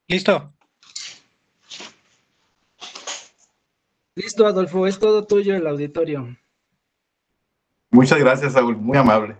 Listo. Listo, Adolfo, es todo tuyo el auditorio. Muchas gracias, Saúl, muy amable.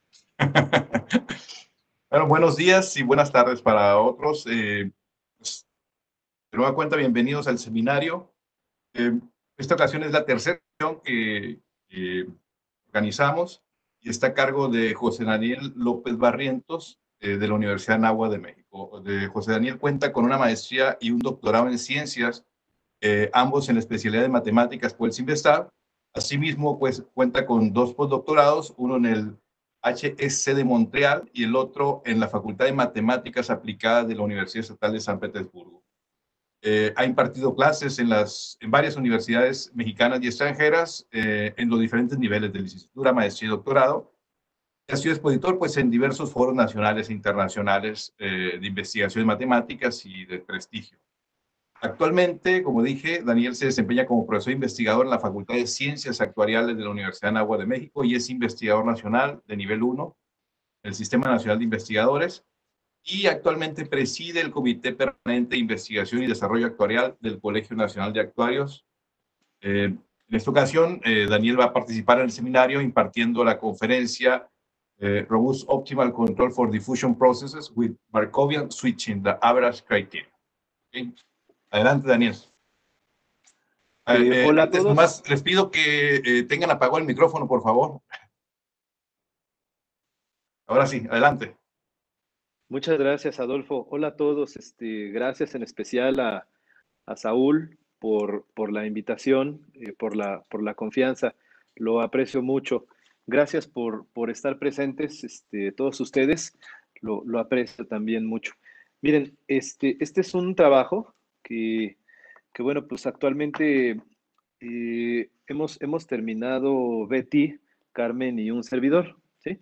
Bueno, buenos días y buenas tardes para otros. Pues, de nueva cuenta, bienvenidos al seminario. Esta ocasión es la tercera sesión que organizamos y está a cargo de José Daniel López Barrientos, de la Universidad de Anáhuac de México. José Daniel cuenta con una maestría y un doctorado en ciencias, ambos en la especialidad de matemáticas por el CIMVESTAB. Asimismo, pues cuenta con 2 postdoctorados, uno en el HEC de Montreal y el otro en la Facultad de Matemáticas Aplicadas de la Universidad Estatal de San Petersburgo. Ha impartido clases en varias universidades mexicanas y extranjeras, en los diferentes niveles de licenciatura, maestría y doctorado. Ha sido expositor pues, en diversos foros nacionales e internacionales de investigación en matemáticas y de prestigio. Actualmente, como dije, Daniel se desempeña como profesor investigador en la Facultad de Ciencias Actuariales de la Universidad de Anáhuac de México y es investigador nacional de nivel 1 del Sistema Nacional de Investigadores, y actualmente preside el Comité Permanente de Investigación y Desarrollo Actuarial del Colegio Nacional de Actuarios. En esta ocasión, Daniel va a participar en el seminario impartiendo la conferencia Robust Optimal Control for Diffusion Processes with Markovian Switching the Average Criteria. ¿Okay? Adelante, Daniel. Hola a Antes, todos. nomás les pido que tengan apagado el micrófono, por favor. Ahora sí, adelante. Muchas gracias, Adolfo. Hola a todos. Gracias en especial a Saúl por la invitación, por la confianza. Lo aprecio mucho. Gracias por estar presentes, todos ustedes. Lo aprecio también mucho. Miren, este es un trabajo que bueno, pues actualmente hemos terminado Betty, Carmen y un servidor, ¿sí?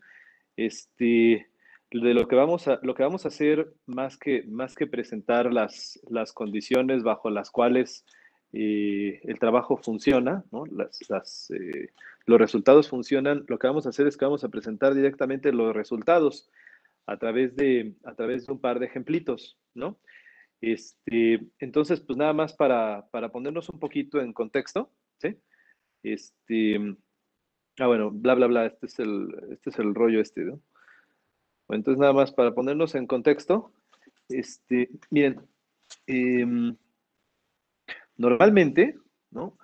De lo que vamos a hacer, más que presentar las condiciones bajo las cuales el trabajo funciona, ¿no? Los resultados funcionan, lo que vamos a hacer es que vamos a presentar directamente los resultados a través de un par de ejemplitos, ¿no? Entonces, pues nada más para ponernos un poquito en contexto, ¿sí? Este, bueno, bla, bla, bla, este es el rollo ¿no? Entonces, nada más para ponernos en contexto, miren, em, normalmente, ¿no?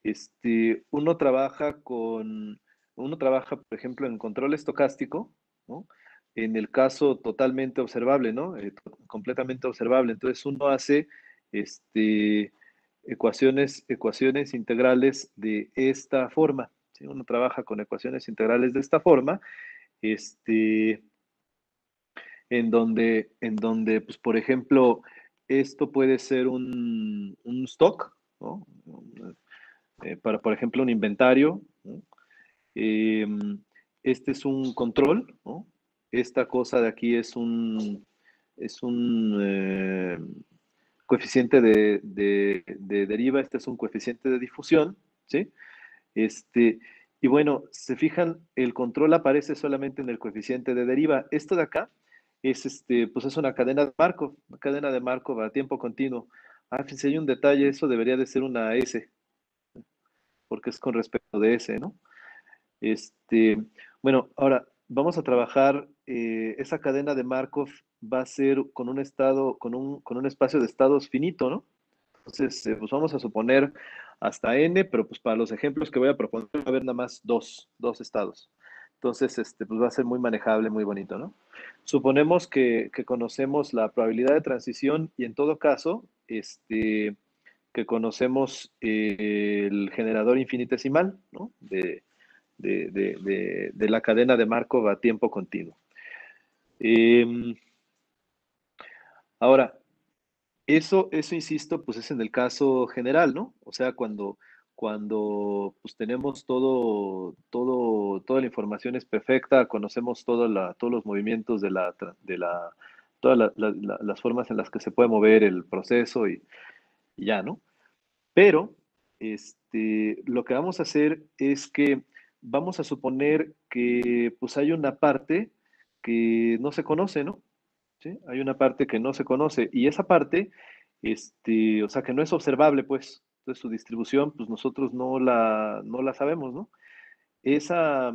Uno trabaja, por ejemplo, en control estocástico, ¿no? En el caso totalmente observable, ¿no? Completamente observable. Entonces, uno hace, ecuaciones integrales de esta forma, ¿sí? Uno trabaja con ecuaciones integrales de esta forma, este, en donde, pues, por ejemplo, esto puede ser un stock, ¿no? Para, por ejemplo, un inventario, ¿no? Este es un control, ¿no? Esta cosa de aquí es un coeficiente de deriva, este es un coeficiente de difusión, ¿sí? Este, y bueno, se fijan, el control aparece solamente en el coeficiente de deriva. Esto de acá pues es una cadena de Markov a tiempo continuo. Ah, fíjense, hay un detalle, eso debería de ser una S, porque es con respecto de S, ¿no? Bueno, ahora vamos a trabajar, esa cadena de Markov va a ser con un estado, con un espacio de estados finito, ¿no? Entonces, pues vamos a suponer hasta n, pero pues para los ejemplos que voy a proponer va a haber nada más dos estados. Entonces, pues va a ser muy manejable, muy bonito, ¿no? Suponemos que conocemos la probabilidad de transición y en todo caso, que conocemos el generador infinitesimal, ¿no? De la cadena de Markov a tiempo continuo. Ahora, eso, insisto, pues es en el caso general, ¿no? O sea, cuando pues tenemos toda la información es perfecta, conocemos todos los movimientos todas las formas en las que se puede mover el proceso y ya, ¿no? Pero, lo que vamos a hacer es que vamos a suponer que pues hay una parte que no se conoce, ¿no? ¿sí? Hay una parte que no se conoce y esa parte, o sea, que no es observable, pues. Entonces su distribución, pues nosotros no la sabemos, ¿no? Esa,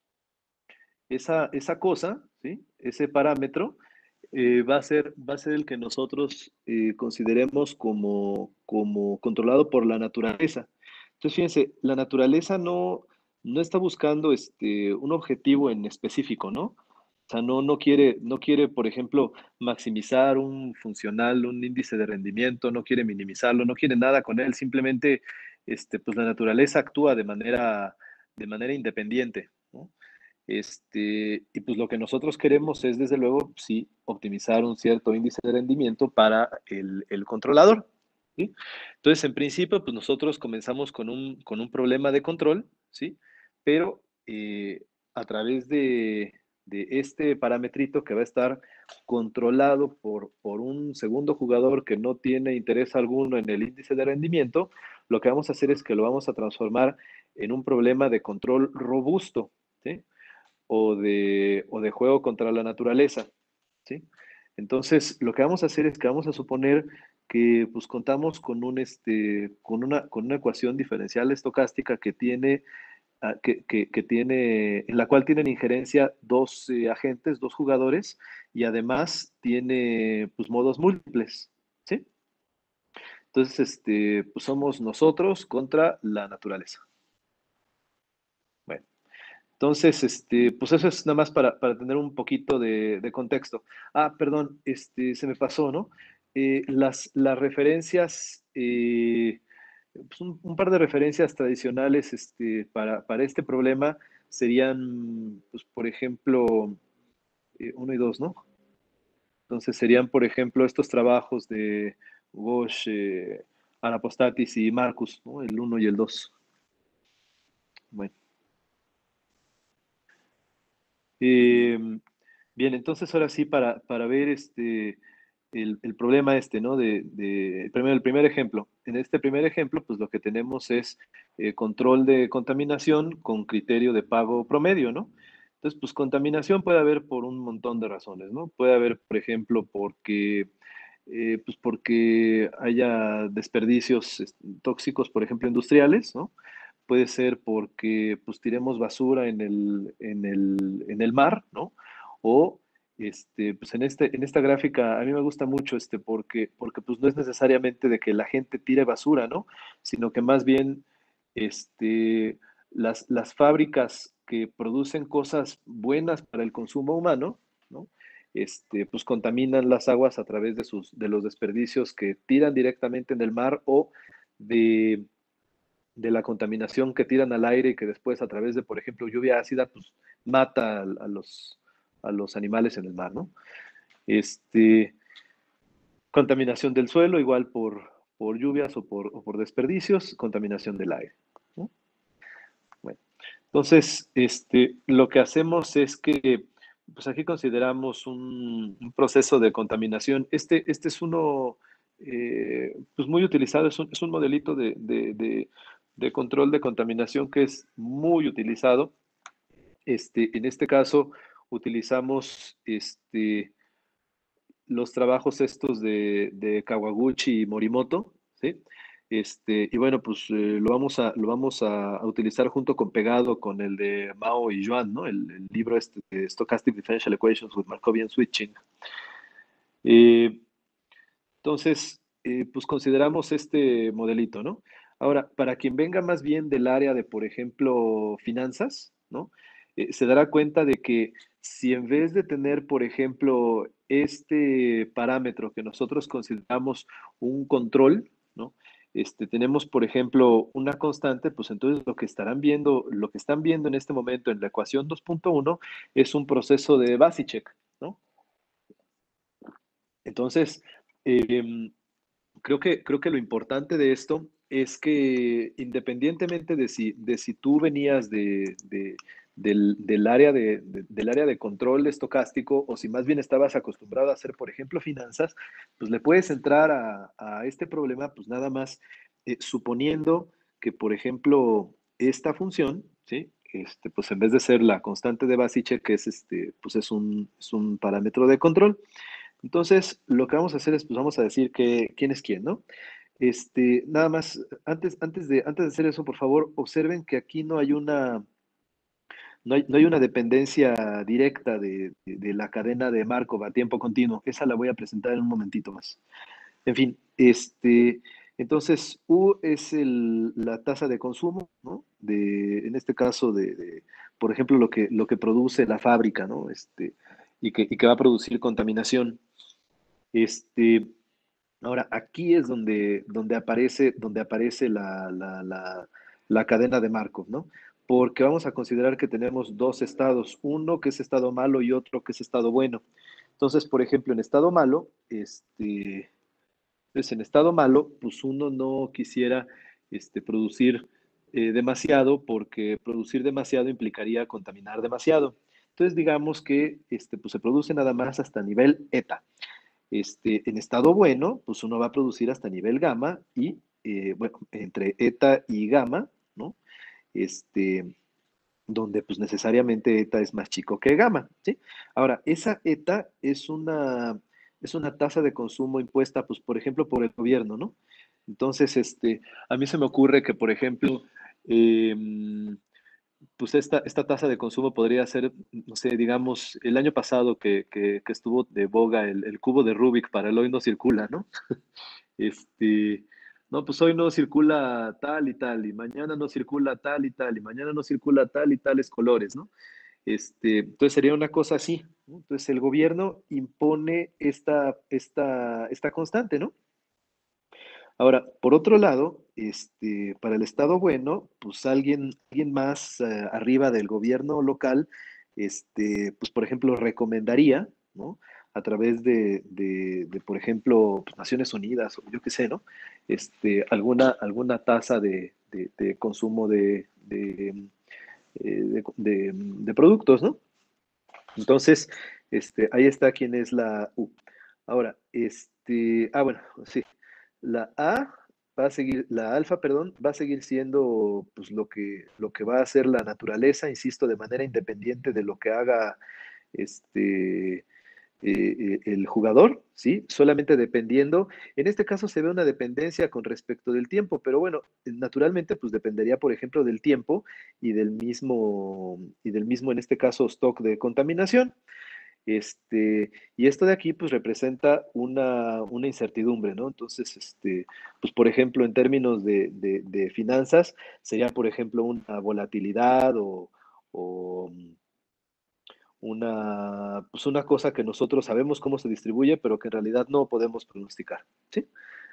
esa cosa, ¿sí? Ese parámetro va a ser el que nosotros consideremos como controlado por la naturaleza. Entonces, fíjense, la naturaleza no está buscando un objetivo en específico, ¿no? O sea, no quiere, por ejemplo, maximizar un funcional, un índice de rendimiento, no quiere minimizarlo, no quiere nada con él, simplemente, pues la naturaleza actúa de manera independiente, ¿no? Y pues lo que nosotros queremos es, desde luego, sí, optimizar un cierto índice de rendimiento para el controlador, ¿sí? Entonces, en principio, pues nosotros comenzamos con un problema de control, ¿sí? Pero a través de este parametrito que va a estar controlado por un segundo jugador que no tiene interés alguno en el índice de rendimiento, lo que vamos a hacer es que lo vamos a transformar en un problema de control robusto, ¿sí? O de juego contra la naturaleza, ¿sí? Entonces, lo que vamos a hacer es que vamos a suponer que pues contamos con con una ecuación diferencial estocástica que tiene, que tiene, en la cual tienen injerencia dos agentes, dos jugadores, y además tiene pues modos múltiples, ¿sí? Entonces, pues somos nosotros contra la naturaleza. Bueno. Entonces, pues eso es nada más para tener un poquito de contexto. Ah, perdón, se me pasó, ¿no? Las referencias, pues un par de referencias tradicionales para este problema serían, pues, por ejemplo, uno y dos, ¿no? Entonces serían, por ejemplo, estos trabajos de Ghosh, Anapostatis y Marcus, ¿no? El uno y el dos. Bueno. Eh, Bien, entonces ahora sí, para ver el problema ¿no? Primero, el primer ejemplo. En este primer ejemplo, pues lo que tenemos es control de contaminación con criterio de pago promedio, ¿no? Entonces, pues contaminación puede haber por un montón de razones, ¿no? Puede haber, por ejemplo, pues porque haya desperdicios tóxicos, por ejemplo, industriales, ¿no? Puede ser porque pues tiremos basura en el mar, ¿no? O pues en esta gráfica a mí me gusta mucho porque pues no es necesariamente de que la gente tire basura, ¿no? Sino que más bien las fábricas que producen cosas buenas para el consumo humano, ¿no? Pues contaminan las aguas a través de los desperdicios que tiran directamente en el mar o de de la contaminación que tiran al aire y que después a través de, por ejemplo, lluvia ácida, pues mata a los animales en el mar, ¿no? Este, Contaminación del suelo, igual por lluvias o por desperdicios, contaminación del aire, ¿no? Bueno, entonces, lo que hacemos es que, pues aquí consideramos un proceso de contaminación. Este es uno, pues muy utilizado, es un modelito de control de contaminación que es muy utilizado. En este caso, utilizamos los trabajos estos de Kawaguchi y Morimoto, ¿sí? Y bueno, pues lo vamos a utilizar junto con pegado con el de Mao y Yuan, ¿no? El libro de Stochastic Differential Equations with Markovian Switching. Eh, entonces, pues consideramos este modelito, ¿no? Ahora, para quien venga más bien del área de, por ejemplo, finanzas, ¿no? Se dará cuenta de que si en vez de tener, por ejemplo, este parámetro que nosotros consideramos un control, ¿no? Tenemos, por ejemplo, una constante, pues entonces lo que están viendo en este momento en la ecuación 2.1 es un proceso de Vasicek, ¿no? Entonces, eh, creo que lo importante de esto es que independientemente de si tú venías del área del área de control estocástico o si más bien estabas acostumbrado a hacer, por ejemplo, finanzas, pues le puedes entrar a este problema, pues nada más suponiendo que, por ejemplo, esta función, ¿sí? Pues en vez de ser la constante de Basice, que es pues es un parámetro de control, Entonces, lo que vamos a hacer es, pues vamos a decir que quién es quién, ¿no? Nada más, antes de hacer eso, por favor, observen que aquí no hay una dependencia directa de la cadena de Markov a tiempo continuo. Esa la voy a presentar en un momentito más. En fin, entonces U es la tasa de consumo, ¿no? En este caso, por ejemplo, lo que produce la fábrica, ¿no? Y que va a producir contaminación. Este, Ahora, aquí es donde aparece la cadena de Markov, ¿no? Porque vamos a considerar que tenemos dos estados, uno que es estado malo y otro que es estado bueno. Entonces, por ejemplo, en estado malo, en estado malo, pues uno no quisiera producir demasiado, porque producir demasiado implicaría contaminar demasiado. Entonces, digamos que pues se produce nada más hasta nivel eta. En estado bueno, pues uno va a producir hasta nivel gamma y, bueno, entre eta y gamma, ¿no? Este, donde pues necesariamente eta es más chico que gamma, ¿sí? Ahora, esa eta es una tasa de consumo impuesta, pues, por ejemplo, por el gobierno, ¿no? Entonces, a mí se me ocurre que, por ejemplo, pues esta tasa de consumo podría ser, no sé, digamos, el año pasado que estuvo de boga el cubo de Rubik para el hoy no circula, ¿no? Este, no, pues hoy no circula tal y tal, y mañana no circula tal y tal, y mañana no circula tal y tales colores, ¿no? Entonces sería una cosa así, ¿no? Entonces el gobierno impone esta constante, ¿no? Ahora, por otro lado, para el Estado bueno, pues alguien más arriba del gobierno local, pues por ejemplo, recomendaría, ¿no? A través por ejemplo, pues, Naciones Unidas o yo qué sé, ¿no? Alguna tasa de consumo de productos, ¿no? Entonces, ahí está quién es la U. Ahora, bueno, sí, la alfa, perdón, va a seguir siendo pues lo que va a hacer la naturaleza, insisto, de manera independiente de lo que haga el jugador, ¿sí? Solamente dependiendo. En este caso se ve una dependencia con respecto del tiempo, pero bueno, naturalmente pues dependería, por ejemplo, del tiempo y del mismo, en este caso, stock de contaminación. Y esto de aquí, pues, representa una incertidumbre, ¿no? Entonces, pues, por ejemplo, en términos de finanzas, sería, por ejemplo, una volatilidad o pues una cosa que nosotros sabemos cómo se distribuye, pero que en realidad no podemos pronosticar, ¿sí?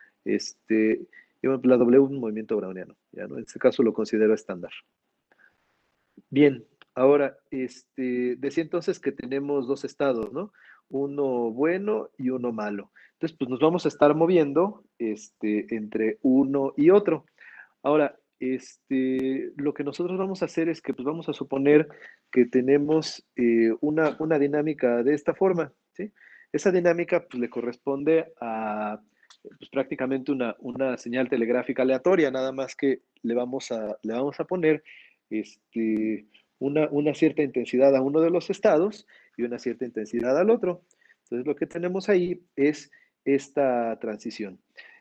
Y bueno, la W es un movimiento browniano, ¿ya, no? En este caso lo considero estándar. Bien, ahora, decía entonces que tenemos dos estados, ¿no? Uno bueno y uno malo. Entonces, pues nos vamos a estar moviendo entre uno y otro. Ahora, lo que nosotros vamos a hacer es que pues vamos a suponer que tenemos una dinámica de esta forma, ¿sí? Esa dinámica pues le corresponde a pues, prácticamente una señal telegráfica aleatoria, nada más que le vamos a poner una cierta intensidad a uno de los estados y una cierta intensidad al otro. Entonces, lo que tenemos ahí es esta transición.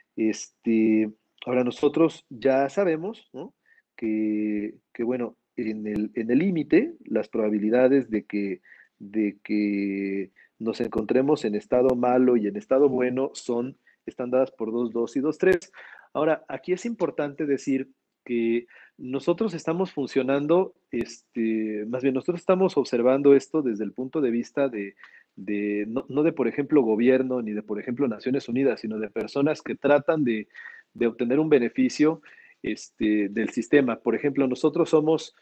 Ahora nosotros ya sabemos, ¿no? que bueno, en el límite, las probabilidades de que nos encontremos en estado malo y en estado bueno están dadas por 2,2 y 2,3. Ahora, aquí es importante decir que nosotros estamos funcionando, más bien nosotros estamos observando esto desde el punto de vista no de, por ejemplo, gobierno, ni de, por ejemplo, Naciones Unidas, sino de personas que tratan de obtener un beneficio del sistema. Por ejemplo, nosotros somos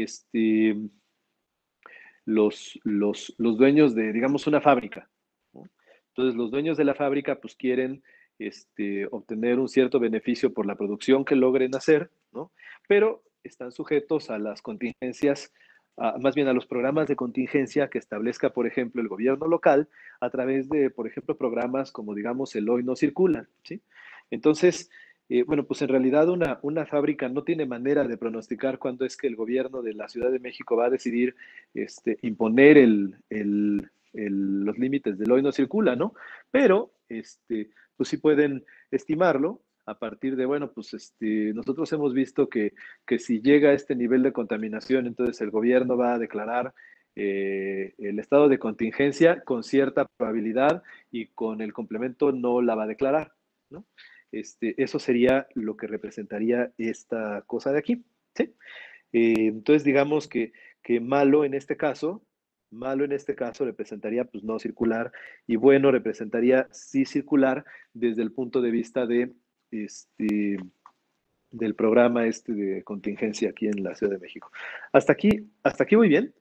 los dueños de, digamos, una fábrica, ¿no? Entonces, los dueños de la fábrica, pues, quieren obtener un cierto beneficio por la producción que logren hacer, ¿no? Pero están sujetos a las contingencias, más bien a los programas de contingencia que establezca, por ejemplo, el gobierno local a través de, por ejemplo, programas como, digamos, el Hoy No Circula, ¿sí? Entonces, bueno, pues en realidad una fábrica no tiene manera de pronosticar cuándo es que el gobierno de la Ciudad de México va a decidir imponer los límites del hoy no circula, ¿no? Pero, pues sí pueden estimarlo a partir de, bueno, pues nosotros hemos visto que si llega a este nivel de contaminación, entonces el gobierno va a declarar el estado de contingencia con cierta probabilidad y con el complemento no la va a declarar, ¿no? Eso sería lo que representaría esta cosa de aquí, ¿sí? Entonces, digamos que malo en este caso representaría pues no circular y bueno representaría sí circular desde el punto de vista de este, del programa de contingencia aquí en la Ciudad de México. Hasta aquí muy bien.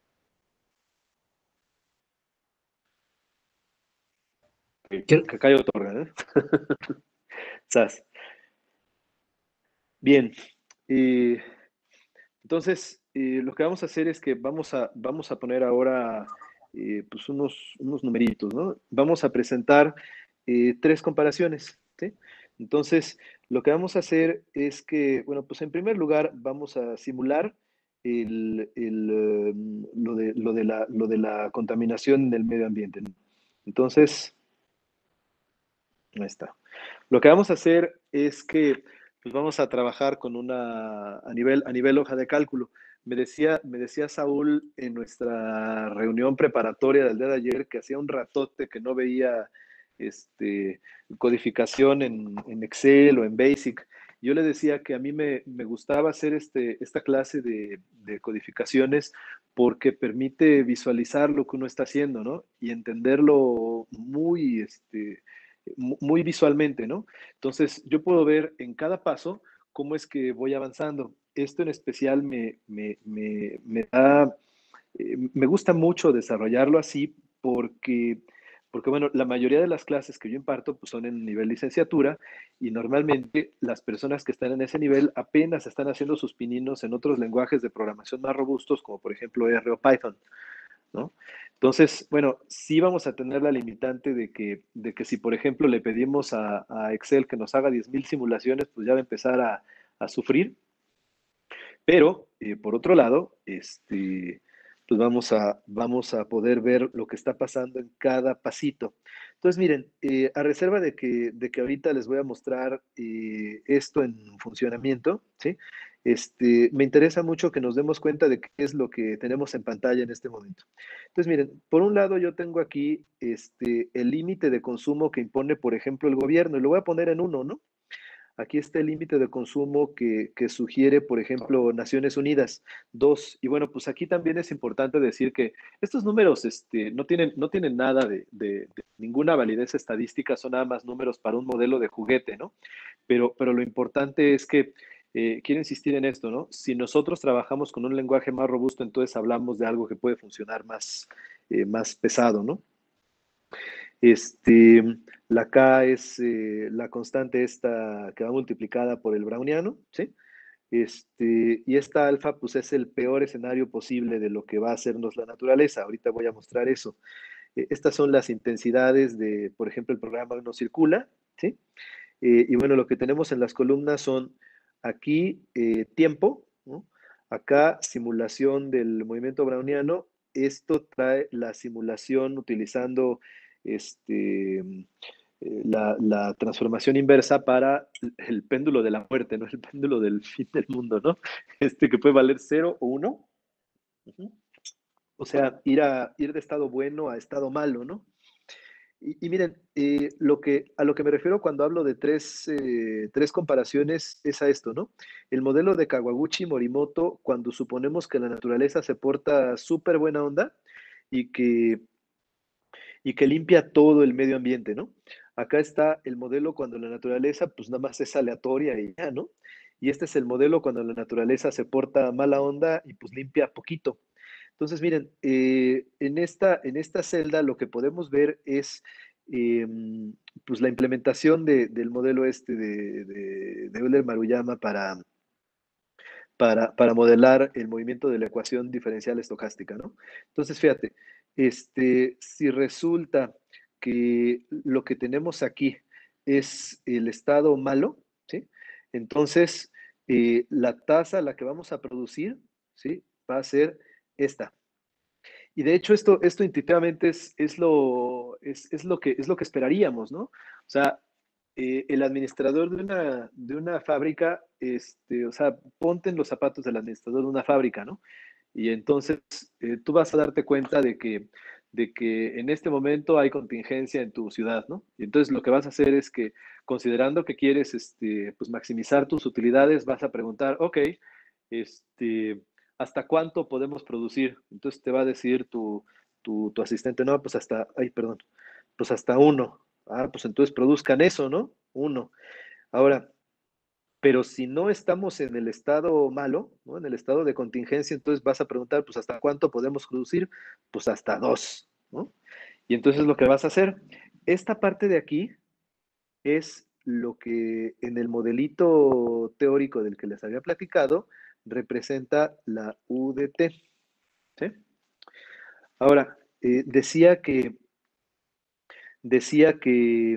Que acá otorga, ¿eh? Sas. Bien. Entonces, lo que vamos a hacer es que vamos a poner ahora pues unos numeritos, ¿no? Vamos a presentar 3 comparaciones, ¿sí? Entonces, lo que vamos a hacer es que, bueno, pues en primer lugar vamos a simular lo de la contaminación del medio ambiente, ¿no? Entonces, ahí está. Lo que vamos a hacer es que pues vamos a trabajar con a nivel hoja de cálculo. Me decía Saúl en nuestra reunión preparatoria del día de ayer que hacía un ratote que no veía codificación en Excel o en Basic. Yo le decía que a mí me gustaba hacer esta clase de codificaciones porque permite visualizar lo que uno está haciendo, ¿no? Y entenderlo muy visualmente, ¿no? Entonces, yo puedo ver en cada paso cómo es que voy avanzando. Esto en especial me gusta mucho desarrollarlo así porque, bueno, la mayoría de las clases que yo imparto pues, son en nivel licenciatura y normalmente las personas que están en ese nivel apenas están haciendo sus pininos en otros lenguajes de programación más robustos, como por ejemplo R o Python, ¿no? Entonces, bueno, sí vamos a tener la limitante de que si, por ejemplo, le pedimos a Excel que nos haga 10,000 simulaciones, pues ya va a empezar a sufrir. Pero, por otro lado, pues vamos a poder ver lo que está pasando en cada pasito. Entonces, miren, a reserva de que ahorita les voy a mostrar esto en funcionamiento, ¿sí? Me interesa mucho que nos demos cuenta de qué es lo que tenemos en pantalla en este momento. Entonces, miren, por un lado yo tengo aquí el límite de consumo que impone, por ejemplo, el gobierno, y lo voy a poner en 1, ¿no? Aquí está el límite de consumo que sugiere, por ejemplo, Naciones Unidas, 2. Y bueno, pues aquí también es importante decir que estos números no tienen nada de ninguna validez estadística, son nada más números para un modelo de juguete, ¿no? Pero lo importante es que, quiero insistir en esto, ¿no? Si nosotros trabajamos con un lenguaje más robusto, entonces hablamos de algo que puede funcionar más pesado, ¿no? Este, la K es la constante esta que va multiplicada por el browniano, ¿sí? Y esta alfa, pues es el peor escenario posible de lo que va a hacernos la naturaleza. Ahorita voy a mostrar eso. Estas son las intensidades de, por ejemplo, el programa no circula, ¿sí? Y bueno, lo que tenemos en las columnas son aquí tiempo, ¿no? Acá simulación del movimiento browniano. Esto trae la simulación utilizando la transformación inversa para el péndulo de la muerte, ¿no? El péndulo del fin del mundo, ¿no? Que puede valer 0 o 1. O sea, ir de estado bueno a estado malo, ¿no? Y miren, a lo que me refiero cuando hablo de tres comparaciones es a esto, ¿no? El modelo de Kawaguchi-Morimoto, cuando suponemos que la naturaleza se porta súper buena onda y que limpia todo el medio ambiente, ¿no? Acá está el modelo cuando la naturaleza pues nada más es aleatoria y ya, ¿no? Y este es el modelo cuando la naturaleza se porta mala onda y pues limpia poquito. Entonces, miren, en esta celda lo que podemos ver es eh, pues la implementación del modelo de Euler Maruyama para modelar el movimiento de la ecuación diferencial estocástica, ¿no? Entonces, fíjate, si resulta que lo que tenemos aquí es el estado malo, ¿sí? Entonces, la tasa a la que vamos a producir, ¿sí? Va a ser esta. Y de hecho esto intuitivamente es lo que esperaríamos, ¿no? O sea, el administrador de una fábrica, o sea, ponte en los zapatos del administrador de una fábrica, ¿no? Y entonces tú vas a darte cuenta de que en este momento hay contingencia en tu ciudad, ¿no? Y entonces lo que vas a hacer es que, considerando que quieres pues maximizar tus utilidades, vas a preguntar, ok, este, ¿hasta cuánto podemos producir? Entonces te va a decir tu asistente, no, pues hasta, ay, perdón, pues hasta uno. Ah, pues entonces produzcan eso, ¿no? Uno. Ahora, pero si no estamos en el estado malo, ¿no? En el estado de contingencia, entonces vas a preguntar, pues ¿hasta cuánto podemos producir? Pues hasta dos, ¿no? Y entonces lo que vas a hacer, esta parte de aquí es lo que en el modelito teórico del que les había platicado representa la UDT, ¿sí? Ahora, decía que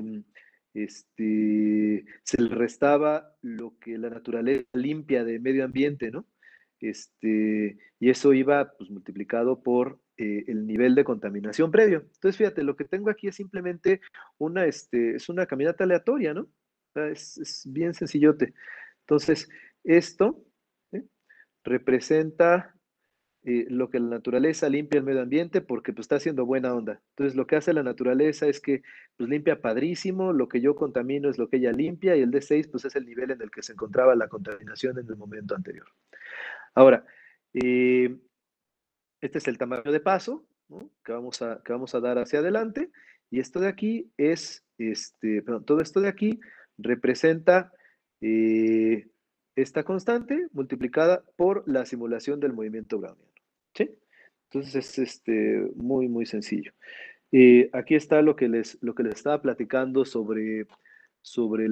se le restaba lo que la naturaleza limpia de medio ambiente, ¿no? Y eso iba pues, multiplicado por el nivel de contaminación previo. Entonces, fíjate, lo que tengo aquí es simplemente es una caminata aleatoria, ¿no? O sea, es bien sencillote. Entonces, esto ¿sí? representa lo que la naturaleza limpia el medio ambiente porque pues está haciendo buena onda. Entonces lo que hace la naturaleza es que pues limpia padrísimo, lo que yo contamino es lo que ella limpia y el D6 pues es el nivel en el que se encontraba la contaminación en el momento anterior. Ahora, eh, este es el tamaño de paso, ¿no? Que vamos a dar hacia adelante y esto de aquí es, perdón, todo esto de aquí representa eh, esta constante multiplicada por la simulación del movimiento browniano. ¿Sí? Entonces es muy, muy sencillo. Aquí está lo que les estaba platicando sobre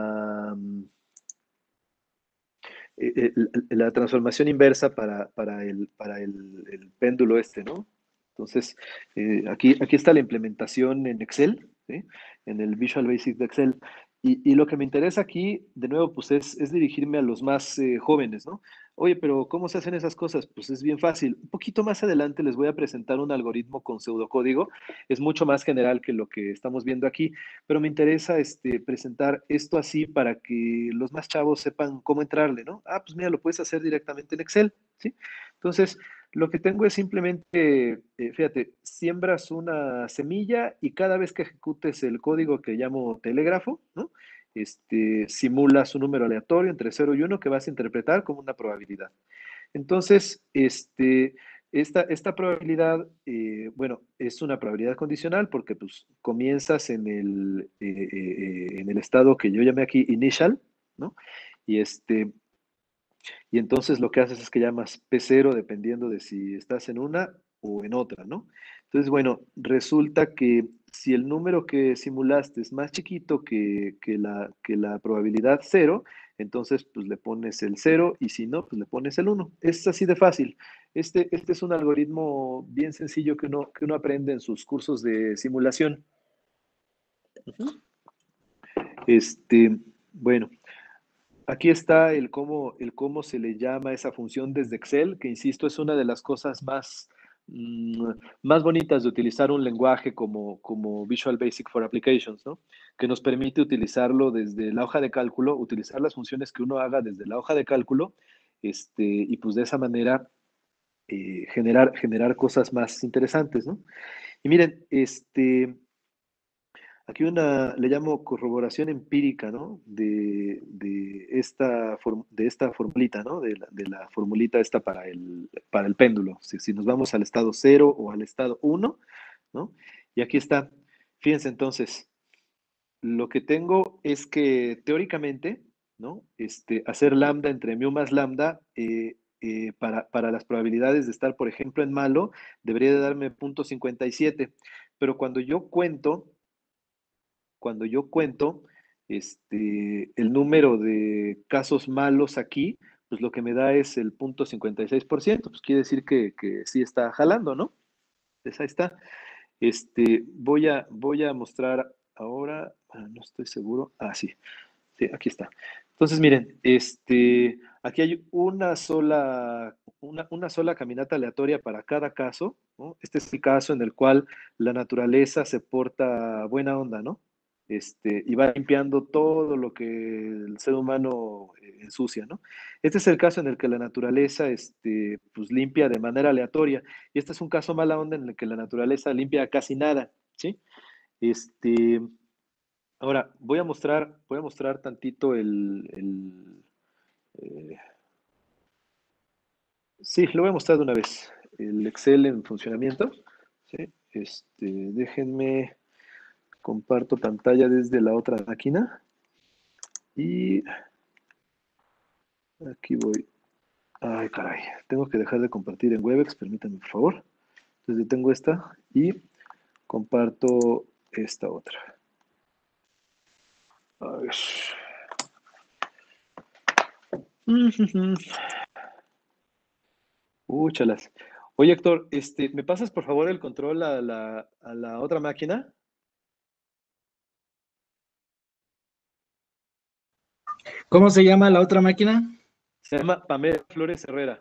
la transformación inversa para el péndulo ¿no? Entonces, aquí está la implementación en Excel, ¿sí? En el Visual Basic de Excel. Y lo que me interesa aquí, de nuevo, pues es dirigirme a los más jóvenes, ¿no? Oye, pero ¿cómo se hacen esas cosas? Pues es bien fácil. Un poquito más adelante les voy a presentar un algoritmo con pseudocódigo. Es mucho más general que lo que estamos viendo aquí, pero me interesa presentar esto así para que los más chavos sepan cómo entrarle, ¿no? Ah, pues mira, lo puedes hacer directamente en Excel, ¿sí? Entonces, lo que tengo es simplemente, fíjate, siembras una semilla y cada vez que ejecutes el código que llamo telégrafo, ¿no? Simulas un número aleatorio entre 0 y 1 que vas a interpretar como una probabilidad. Entonces, esta probabilidad, bueno, es una probabilidad condicional porque pues comienzas en el estado que yo llamé aquí initial, ¿no? Y, y entonces lo que haces es que llamas P0 dependiendo de si estás en una o en otra, ¿no? Entonces, bueno, resulta que si el número que simulaste es más chiquito que la probabilidad cero, entonces pues le pones el cero y si no, pues le pones el uno. Es así de fácil. Este es un algoritmo bien sencillo que uno aprende en sus cursos de simulación. Ujú. Bueno, aquí está el cómo se le llama a esa función desde Excel, que insisto, es una de las cosas más bonitas de utilizar un lenguaje como Visual Basic for Applications, ¿no? Que nos permite utilizarlo desde la hoja de cálculo, utilizar las funciones que uno haga desde la hoja de cálculo, y pues de esa manera generar cosas más interesantes, ¿no? Y miren, aquí le llamo corroboración empírica, ¿no? De esta formulita, ¿no? De la formulita esta para el péndulo. Si nos vamos al estado 0 o al estado 1, ¿no? Y aquí está. Fíjense entonces, lo que tengo es que teóricamente, ¿no? Hacer lambda entre mu más lambda para las probabilidades de estar, por ejemplo, en malo, debería de darme 0.57. Pero cuando yo cuento el número de casos malos aquí, pues lo que me da es el 0.56%, pues quiere decir que sí está jalando, ¿no? Pues ahí está. Voy a mostrar ahora, no estoy seguro, sí, aquí está. Entonces, miren, Aquí hay una sola caminata aleatoria para cada caso, ¿no? Este es el caso en el cual la naturaleza se porta buena onda, ¿no? Y va limpiando todo lo que el ser humano ensucia, ¿no? Este es el caso en el que la naturaleza, pues limpia de manera aleatoria. Y este es un caso mala onda en el que la naturaleza limpia casi nada, ¿sí? Este, Ahora, voy a mostrar tantito eh, sí, lo voy a mostrar de una vez. El Excel en funcionamiento. ¿Sí? Déjenme, comparto pantalla desde la otra máquina. Y aquí voy. Ay, caray. Tengo que dejar de compartir en Webex, permítanme, por favor. Entonces detengo esta y comparto esta otra. A ver. Chalas. Oye, Héctor, ¿me pasas por favor el control a la otra máquina? ¿Cómo se llama la otra máquina? Se llama Pamela Flores Herrera.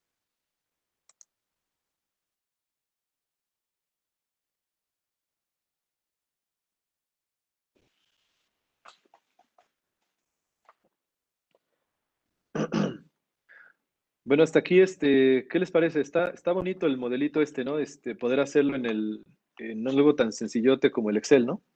Bueno, hasta aquí, ¿qué les parece? Está bonito el modelito ¿no? Poder hacerlo en algo tan sencillote como el Excel, ¿no?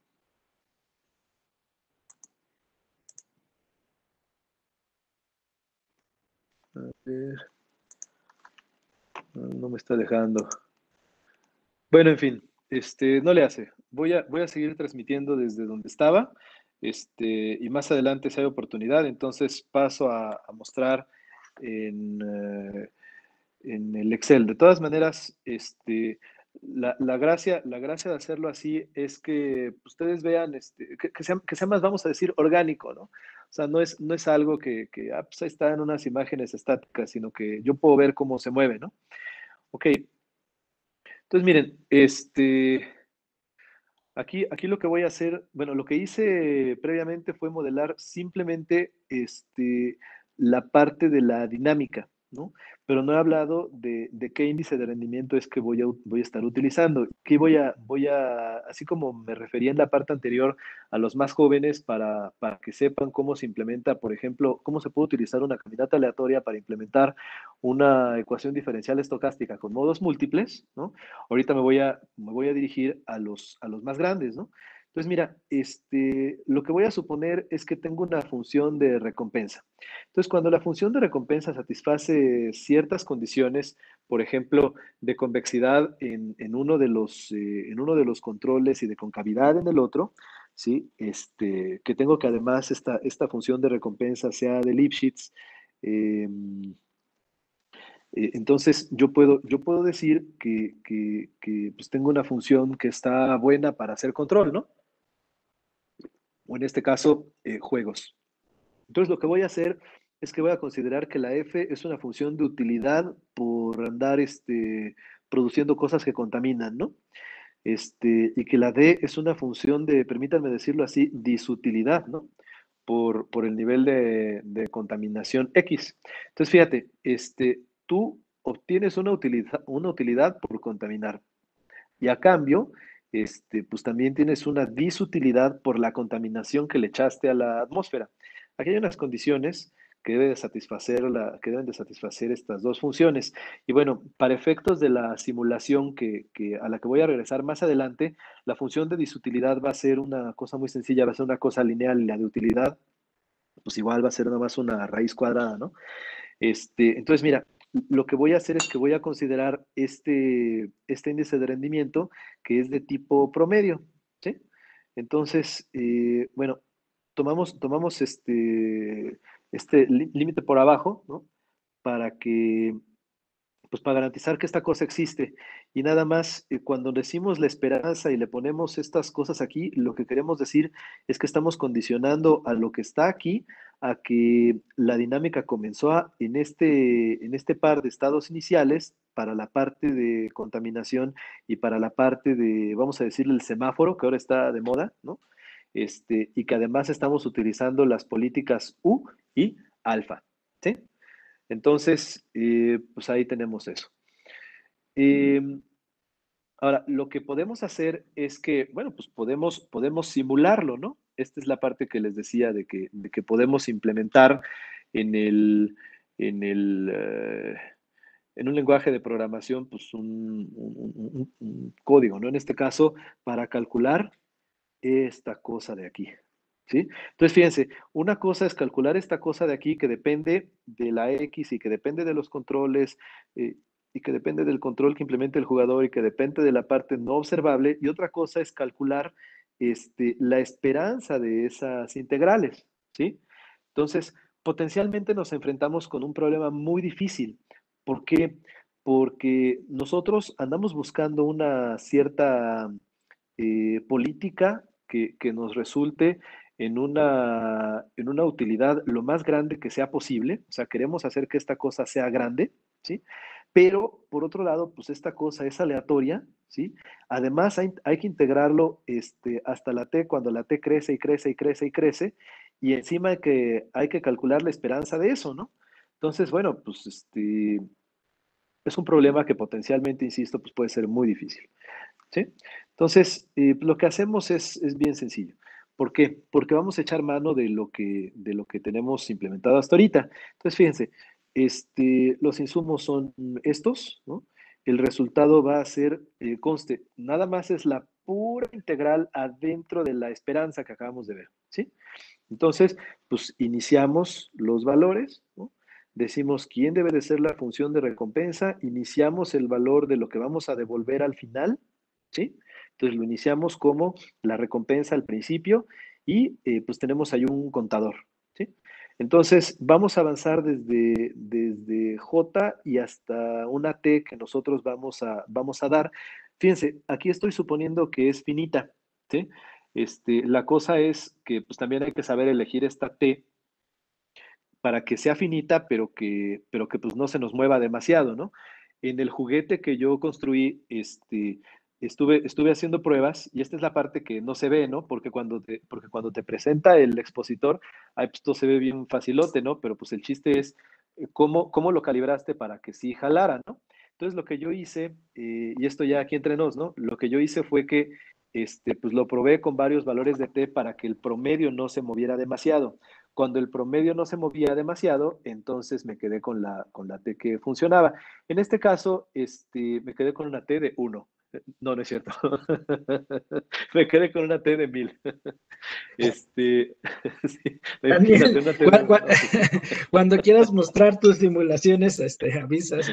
A ver, no me está dejando. Bueno, en fin, no le hace. Voy a seguir transmitiendo desde donde estaba, y más adelante si hay oportunidad, entonces paso a mostrar en, eh, en el Excel. De todas maneras, la gracia de hacerlo así es que ustedes vean, que sea más, vamos a decir, orgánico, ¿no? O sea, no es algo que pues ahí están unas imágenes estáticas, sino que yo puedo ver cómo se mueve, ¿no? Ok, entonces miren, aquí lo que voy a hacer, bueno, lo que hice previamente fue modelar simplemente la parte de la dinámica, ¿no? Pero no he hablado de qué índice de rendimiento es que voy a estar utilizando. Aquí así como me refería en la parte anterior a los más jóvenes para que sepan cómo se implementa, por ejemplo, cómo se puede utilizar una caminata aleatoria para implementar una ecuación diferencial estocástica con modos múltiples, ¿no? Ahorita me voy a dirigir a los más grandes, ¿no? Entonces, mira, lo que voy a suponer es que tengo una función de recompensa. Entonces, cuando la función de recompensa satisface ciertas condiciones, por ejemplo, de convexidad en en uno de los controles y de concavidad en el otro, ¿sí? Que tengo que además esta función de recompensa sea de Lipschitz, eh, entonces, yo puedo decir que, pues tengo una función que está buena para hacer control, ¿no? O en este caso, juegos. Entonces, lo que voy a hacer es que voy a considerar que la f es una función de utilidad por andar produciendo cosas que contaminan, ¿no? Y que la d es una función de, permítanme decirlo así, disutilidad, ¿no? Por el nivel de contaminación X. Entonces, fíjate, tú obtienes una utilidad por contaminar y a cambio, pues también tienes una disutilidad por la contaminación que le echaste a la atmósfera. Aquí hay unas condiciones que deben de satisfacer estas dos funciones. Y bueno, para efectos de la simulación a la que voy a regresar más adelante, la función de disutilidad va a ser una cosa muy sencilla, va a ser una cosa lineal, y la de utilidad pues igual va a ser nada más una raíz cuadrada, ¿no? Entonces, mira, lo que voy a hacer es que voy a considerar este índice de rendimiento que es de tipo promedio, ¿sí? Entonces, bueno, tomamos este límite por abajo, ¿no? Para que pues para garantizar que esta cosa existe. Y nada más, cuando decimos la esperanza y le ponemos estas cosas aquí, lo que queremos decir es que estamos condicionando a lo que está aquí a que la dinámica comenzó en este par de estados iniciales para la parte de contaminación y para la parte de, vamos a decirle, el semáforo, que ahora está de moda, ¿no? Y que además estamos utilizando las políticas U y alfa, ¿sí? Entonces, pues ahí tenemos eso. Ahora, lo que podemos hacer es que, bueno, pues podemos simularlo, ¿no? Esta es la parte que les decía de que podemos implementar en el, en el, en un lenguaje de programación, pues un código, ¿no? En este caso, para calcular esta cosa de aquí, ¿sí? Entonces, fíjense, una cosa es calcular esta cosa de aquí que depende de la X y que depende de los controles y que depende del control que implemente el jugador y que depende de la parte no observable. Y otra cosa es calcular la esperanza de esas integrales, ¿sí? Entonces, potencialmente nos enfrentamos con un problema muy difícil. ¿Por qué? Porque nosotros andamos buscando una cierta política que nos resulte en una utilidad lo más grande que sea posible. O sea, queremos hacer que esta cosa sea grande, ¿sí? Pero, por otro lado, pues esta cosa es aleatoria, ¿sí? Además, hay que integrarlo hasta la t, cuando la t crece y crece y crece y crece, y encima hay que calcular la esperanza de eso, ¿no? Entonces, bueno, pues es un problema que potencialmente, insisto, pues puede ser muy difícil. ¿Sí? Entonces, lo que hacemos es bien sencillo. ¿Por qué? Porque vamos a echar mano de lo que tenemos implementado hasta ahorita. Entonces, fíjense, los insumos son estos, ¿no? El resultado va a ser, conste, nada más es la pura integral adentro de la esperanza que acabamos de ver, ¿sí? Entonces, pues iniciamos los valores, ¿no? Decimos quién debe de ser la función de recompensa, iniciamos el valor de lo que vamos a devolver al final, ¿sí? Entonces lo iniciamos como la recompensa al principio y pues tenemos ahí un contador, ¿sí? Entonces vamos a avanzar desde J y hasta una T que nosotros vamos a dar. Fíjense, aquí estoy suponiendo que es finita, ¿sí? La cosa es que pues también hay que saber elegir esta T para que sea finita, pero que pues no se nos mueva demasiado, ¿no? En el juguete que yo construí, estuve haciendo pruebas y esta es la parte que no se ve, ¿no? Porque cuando te presenta el expositor, ahí pues todo se ve bien facilote, ¿no? Pero pues el chiste es cómo lo calibraste para que sí jalara, ¿no? Entonces lo que yo hice, y esto ya aquí entre nos, ¿no? Lo que yo hice fue que pues lo probé con varios valores de T para que el promedio no se moviera demasiado. Cuando el promedio no se movía demasiado, entonces me quedé con la T que funcionaba. En este caso, me quedé con una T de 1. No, no es cierto. Me quedé con una T de 1000. Sí, imagínate Daniel, una T de 1. ¿No? Sí. cuando quieras mostrar tus simulaciones, avisas.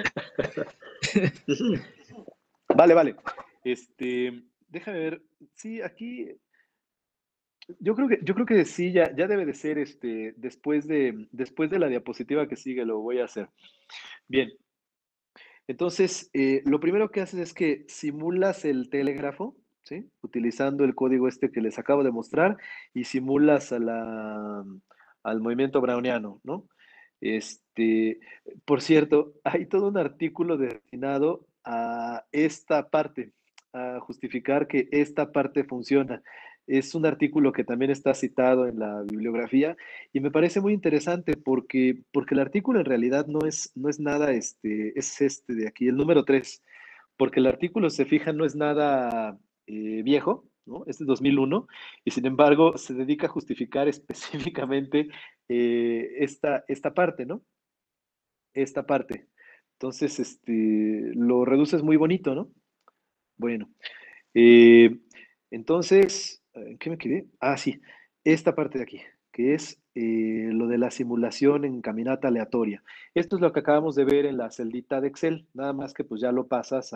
Vale, vale. Déjame ver. Sí, aquí yo creo que sí, ya debe de ser después de la diapositiva que sigue, lo voy a hacer. Bien, entonces, lo primero que haces es que simulas el telégrafo, ¿sí? Utilizando el código que les acabo de mostrar y simulas al movimiento browniano, ¿no? Este, por cierto, hay todo un artículo destinado a esta parte, a justificar que esta parte funciona. Es un artículo que también está citado en la bibliografía y me parece muy interesante porque el artículo en realidad no es nada, es de aquí, el número 3 porque el artículo, se fijan, no es nada viejo, ¿no? Es de 2001 y sin embargo se dedica a justificar específicamente esta parte, ¿no? Esta parte. Entonces, lo reduces muy bonito, ¿no? Bueno, eh, entonces, ¿en qué me quedé? Ah, sí, esta parte de aquí, que es lo de la simulación en caminata aleatoria. Esto es lo que acabamos de ver en la celdita de Excel, nada más que pues ya lo pasas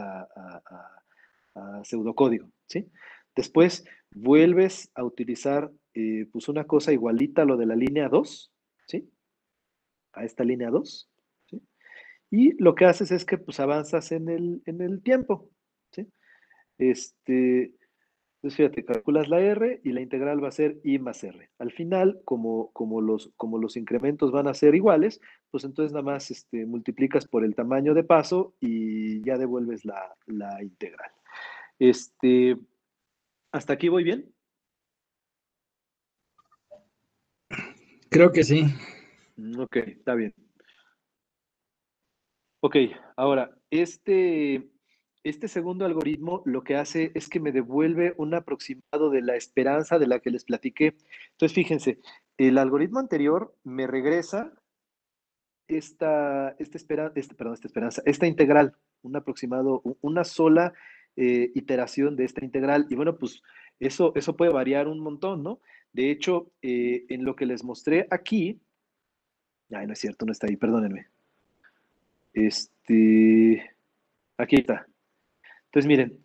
a pseudocódigo, ¿sí? Después vuelves a utilizar pues una cosa igualita a lo de la línea 2, ¿sí? A esta línea 2, ¿sí? Y lo que haces es que pues avanzas en el tiempo, ¿sí? Este, entonces, fíjate, calculas la R y la integral va a ser I más R. Al final, como los incrementos van a ser iguales, pues entonces nada más multiplicas por el tamaño de paso y ya devuelves la integral. ¿Hasta aquí voy bien? Creo que sí. Ok, está bien. Ok, ahora, este segundo algoritmo lo que hace es que me devuelve un aproximado de la esperanza de la que les platiqué. Entonces, fíjense, el algoritmo anterior me regresa esta integral, un aproximado, una sola iteración de esta integral. Y bueno, pues eso puede variar un montón, ¿no? De hecho, en lo que les mostré aquí, ay, no es cierto, no está ahí, perdónenme. Aquí está. Entonces, miren,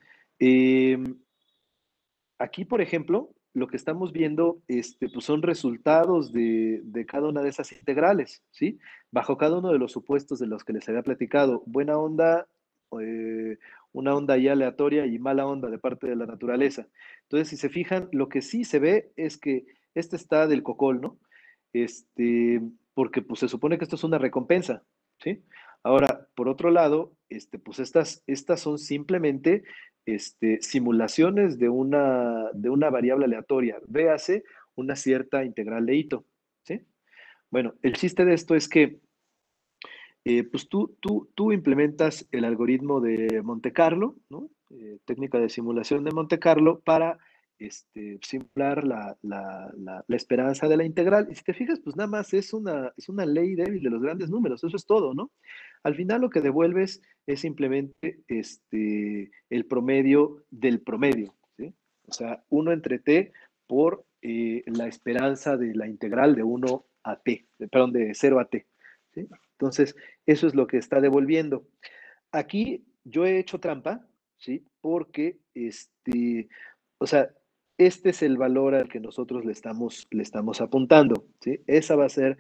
aquí, por ejemplo, lo que estamos viendo pues son resultados de cada una de esas integrales, ¿sí? Bajo cada uno de los supuestos de los que les había platicado. Buena onda, eh, una onda ya aleatoria y mala onda de parte de la naturaleza. Entonces, si se fijan, lo que sí se ve es que este está del cocol, ¿no? Porque pues se supone que esto es una recompensa, ¿sí? Ahora, por otro lado, pues estas son simplemente simulaciones de una variable aleatoria. Véase una cierta integral de Ito, ¿sí? Bueno, el chiste de esto es que pues tú implementas el algoritmo de Monte Carlo, ¿no? Técnica de simulación de Monte Carlo para simular la esperanza de la integral. Y si te fijas, pues nada más es una ley débil de los grandes números, eso es todo, ¿no? Al final lo que devuelves es simplemente el promedio del promedio, ¿sí? O sea, 1 entre t por la esperanza de la integral de 1 a t, perdón, de 0 a t, ¿sí? Entonces, eso es lo que está devolviendo. Aquí yo he hecho trampa, ¿sí? Porque, o sea, este es el valor al que nosotros le estamos apuntando, ¿sí? Esa va a ser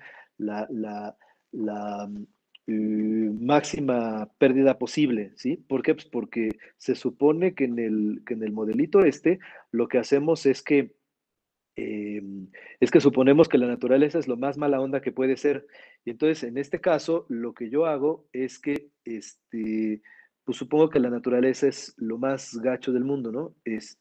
la máxima pérdida posible, ¿sí? ¿Por qué? Pues porque se supone que en el modelito lo que hacemos eh, es que suponemos que la naturaleza es lo más mala onda que puede ser. Y entonces, en este caso, lo que yo hago es que, pues supongo que la naturaleza es lo más gacho del mundo, ¿no?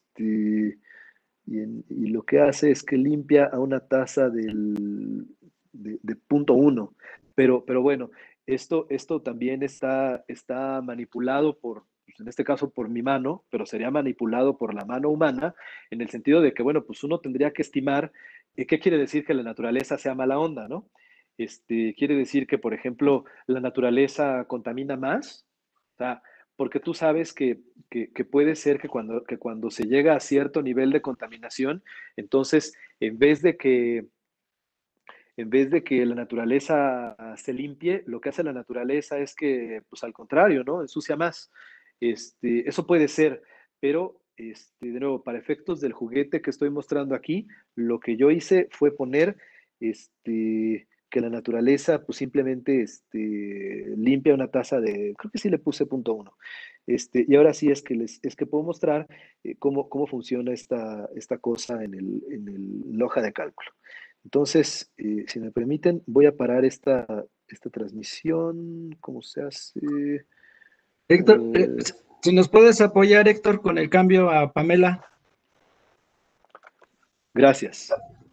Y lo que hace es que limpia a una tasa de 0.1. Pero bueno, esto también está manipulado pues en este caso por mi mano, pero sería manipulado por la mano humana, en el sentido de que, bueno, pues uno tendría que estimar qué quiere decir que la naturaleza sea mala onda, ¿no? Quiere decir que, por ejemplo, la naturaleza contamina más, o sea, porque tú sabes que puede ser que cuando se llega a cierto nivel de contaminación, entonces, en vez de que la naturaleza se limpie, lo que hace la naturaleza es que, pues al contrario, ¿no? Ensucia más. Eso puede ser, pero, de nuevo, para efectos del juguete que estoy mostrando aquí, lo que yo hice fue poner, que la naturaleza, pues simplemente, limpia una tasa creo que sí le puse 0.1. Y ahora sí es que puedo mostrar cómo funciona esta cosa la hoja de cálculo. Entonces, si me permiten, voy a parar esta transmisión. ¿Cómo se hace? Héctor, si nos puedes apoyar, Héctor, con el cambio a Pamela. Gracias.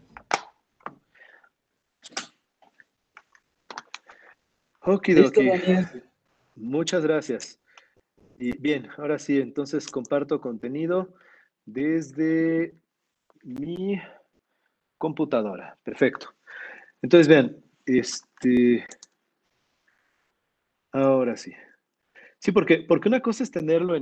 Listo, Okidoki. Daniel. Muchas gracias. Y bien, ahora sí, entonces comparto contenido desde mi computadora. Perfecto. Entonces, vean, ahora sí. Sí, porque una cosa es tenerlo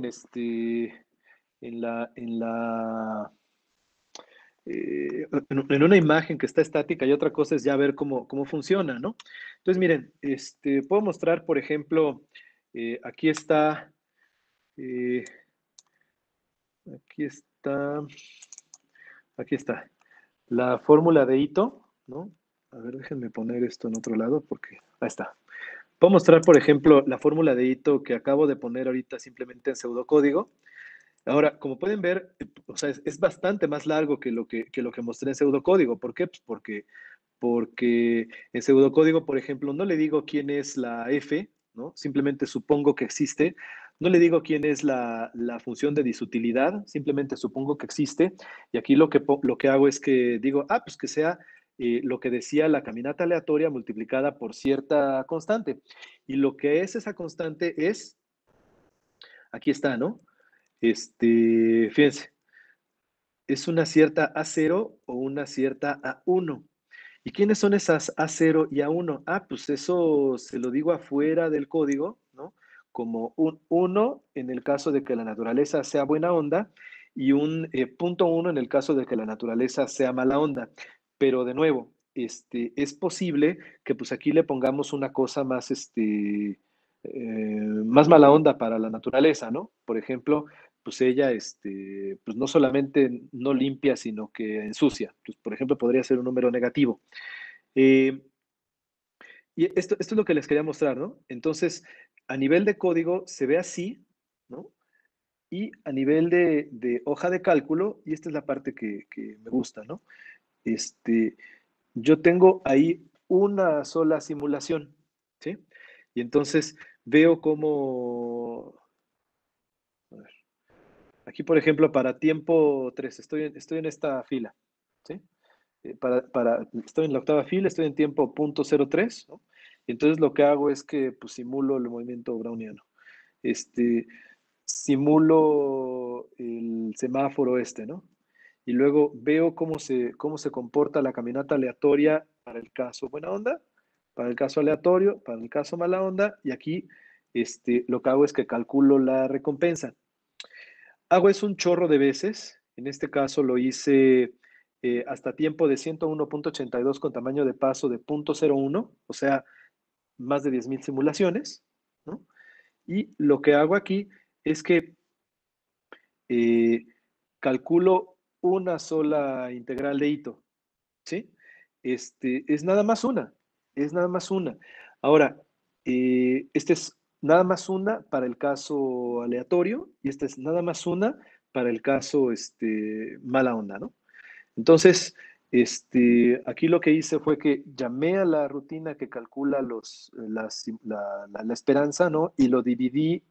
en una imagen que está estática y otra cosa es ya ver cómo funciona, ¿no? Entonces, miren, puedo mostrar, por ejemplo, aquí está, eh, aquí está, aquí está, la fórmula de Ito, ¿no? A ver, déjenme poner esto en otro lado porque, ahí está. Puedo mostrar, por ejemplo, la fórmula de Ito que acabo de poner ahorita simplemente en pseudocódigo. Ahora, como pueden ver, o sea, es bastante más largo que lo que mostré en pseudocódigo. ¿Por qué? Pues porque en pseudocódigo, por ejemplo, no le digo quién es la f, ¿no? Simplemente supongo que existe. No le digo quién es la función de disutilidad, simplemente supongo que existe. Y aquí lo que hago es que digo, pues que sea lo que decía la caminata aleatoria multiplicada por cierta constante. Y lo que es esa constante es, aquí está, ¿no? Fíjense, es una cierta A0 o una cierta A1. ¿Y quiénes son esas A0 y A1? Ah, pues eso se lo digo afuera del código, ¿no? Como un 1 en el caso de que la naturaleza sea buena onda y un punto 1 en el caso de que la naturaleza sea mala onda. Pero de nuevo, es posible que pues aquí le pongamos una cosa más, más mala onda para la naturaleza, ¿no? Por ejemplo, pues ella, pues no solamente no limpia, sino que ensucia. Pues, por ejemplo, podría ser un número negativo. Eh, y esto es lo que les quería mostrar, ¿no? Entonces, a nivel de código se ve así, ¿no? Y a nivel de hoja de cálculo, y esta es la parte que me gusta, ¿no? Yo tengo ahí una sola simulación, ¿sí? Y entonces veo cómo... A ver. Aquí, por ejemplo, para tiempo 3, estoy en esta fila, ¿sí? Estoy en la octava fila, estoy en tiempo .03, ¿no? Y entonces lo que hago es que pues, simulo el movimiento browniano. Este, Simulo el semáforo ¿no? Y luego veo cómo se comporta la caminata aleatoria para el caso buena onda, para el caso aleatorio, para el caso mala onda, y aquí lo que hago es que calculo la recompensa. Hago eso un chorro de veces. En este caso lo hice hasta tiempo de 101.82 con tamaño de paso de 0.01, o sea, más de 10,000 simulaciones, ¿no? Y lo que hago aquí es que eh, calculo una sola integral de Ito, ¿sí? Es nada más una, es nada más una. Ahora, este es nada más una para el caso aleatorio y esta es nada más una para el caso mala onda, ¿no? Entonces, aquí lo que hice fue que llamé a la rutina que calcula la esperanza, ¿no? Y lo dividí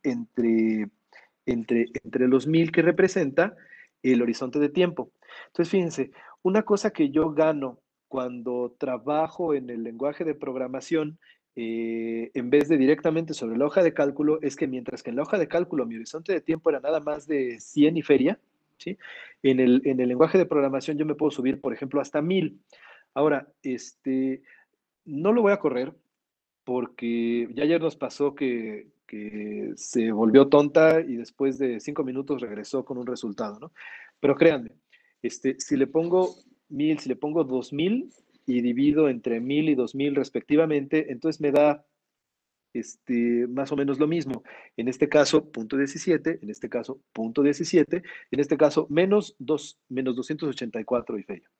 entre los 1000 que representa el horizonte de tiempo. Entonces, fíjense, una cosa que yo gano cuando trabajo en el lenguaje de programación, en vez de directamente sobre la hoja de cálculo, es que mientras que en la hoja de cálculo mi horizonte de tiempo era nada más de 100 y feria, ¿sí? En el lenguaje de programación yo me puedo subir, por ejemplo, hasta 1000. Ahora, no lo voy a correr porque ya ayer nos pasó que se volvió tonta y después de 5 minutos regresó con un resultado, ¿no? Pero créanme, si le pongo 1000, si le pongo 2000 y divido entre 1000 y 2000 respectivamente, entonces me da más o menos lo mismo. En este caso, punto 17, en este caso, punto 17, en este caso, menos 284 y feria.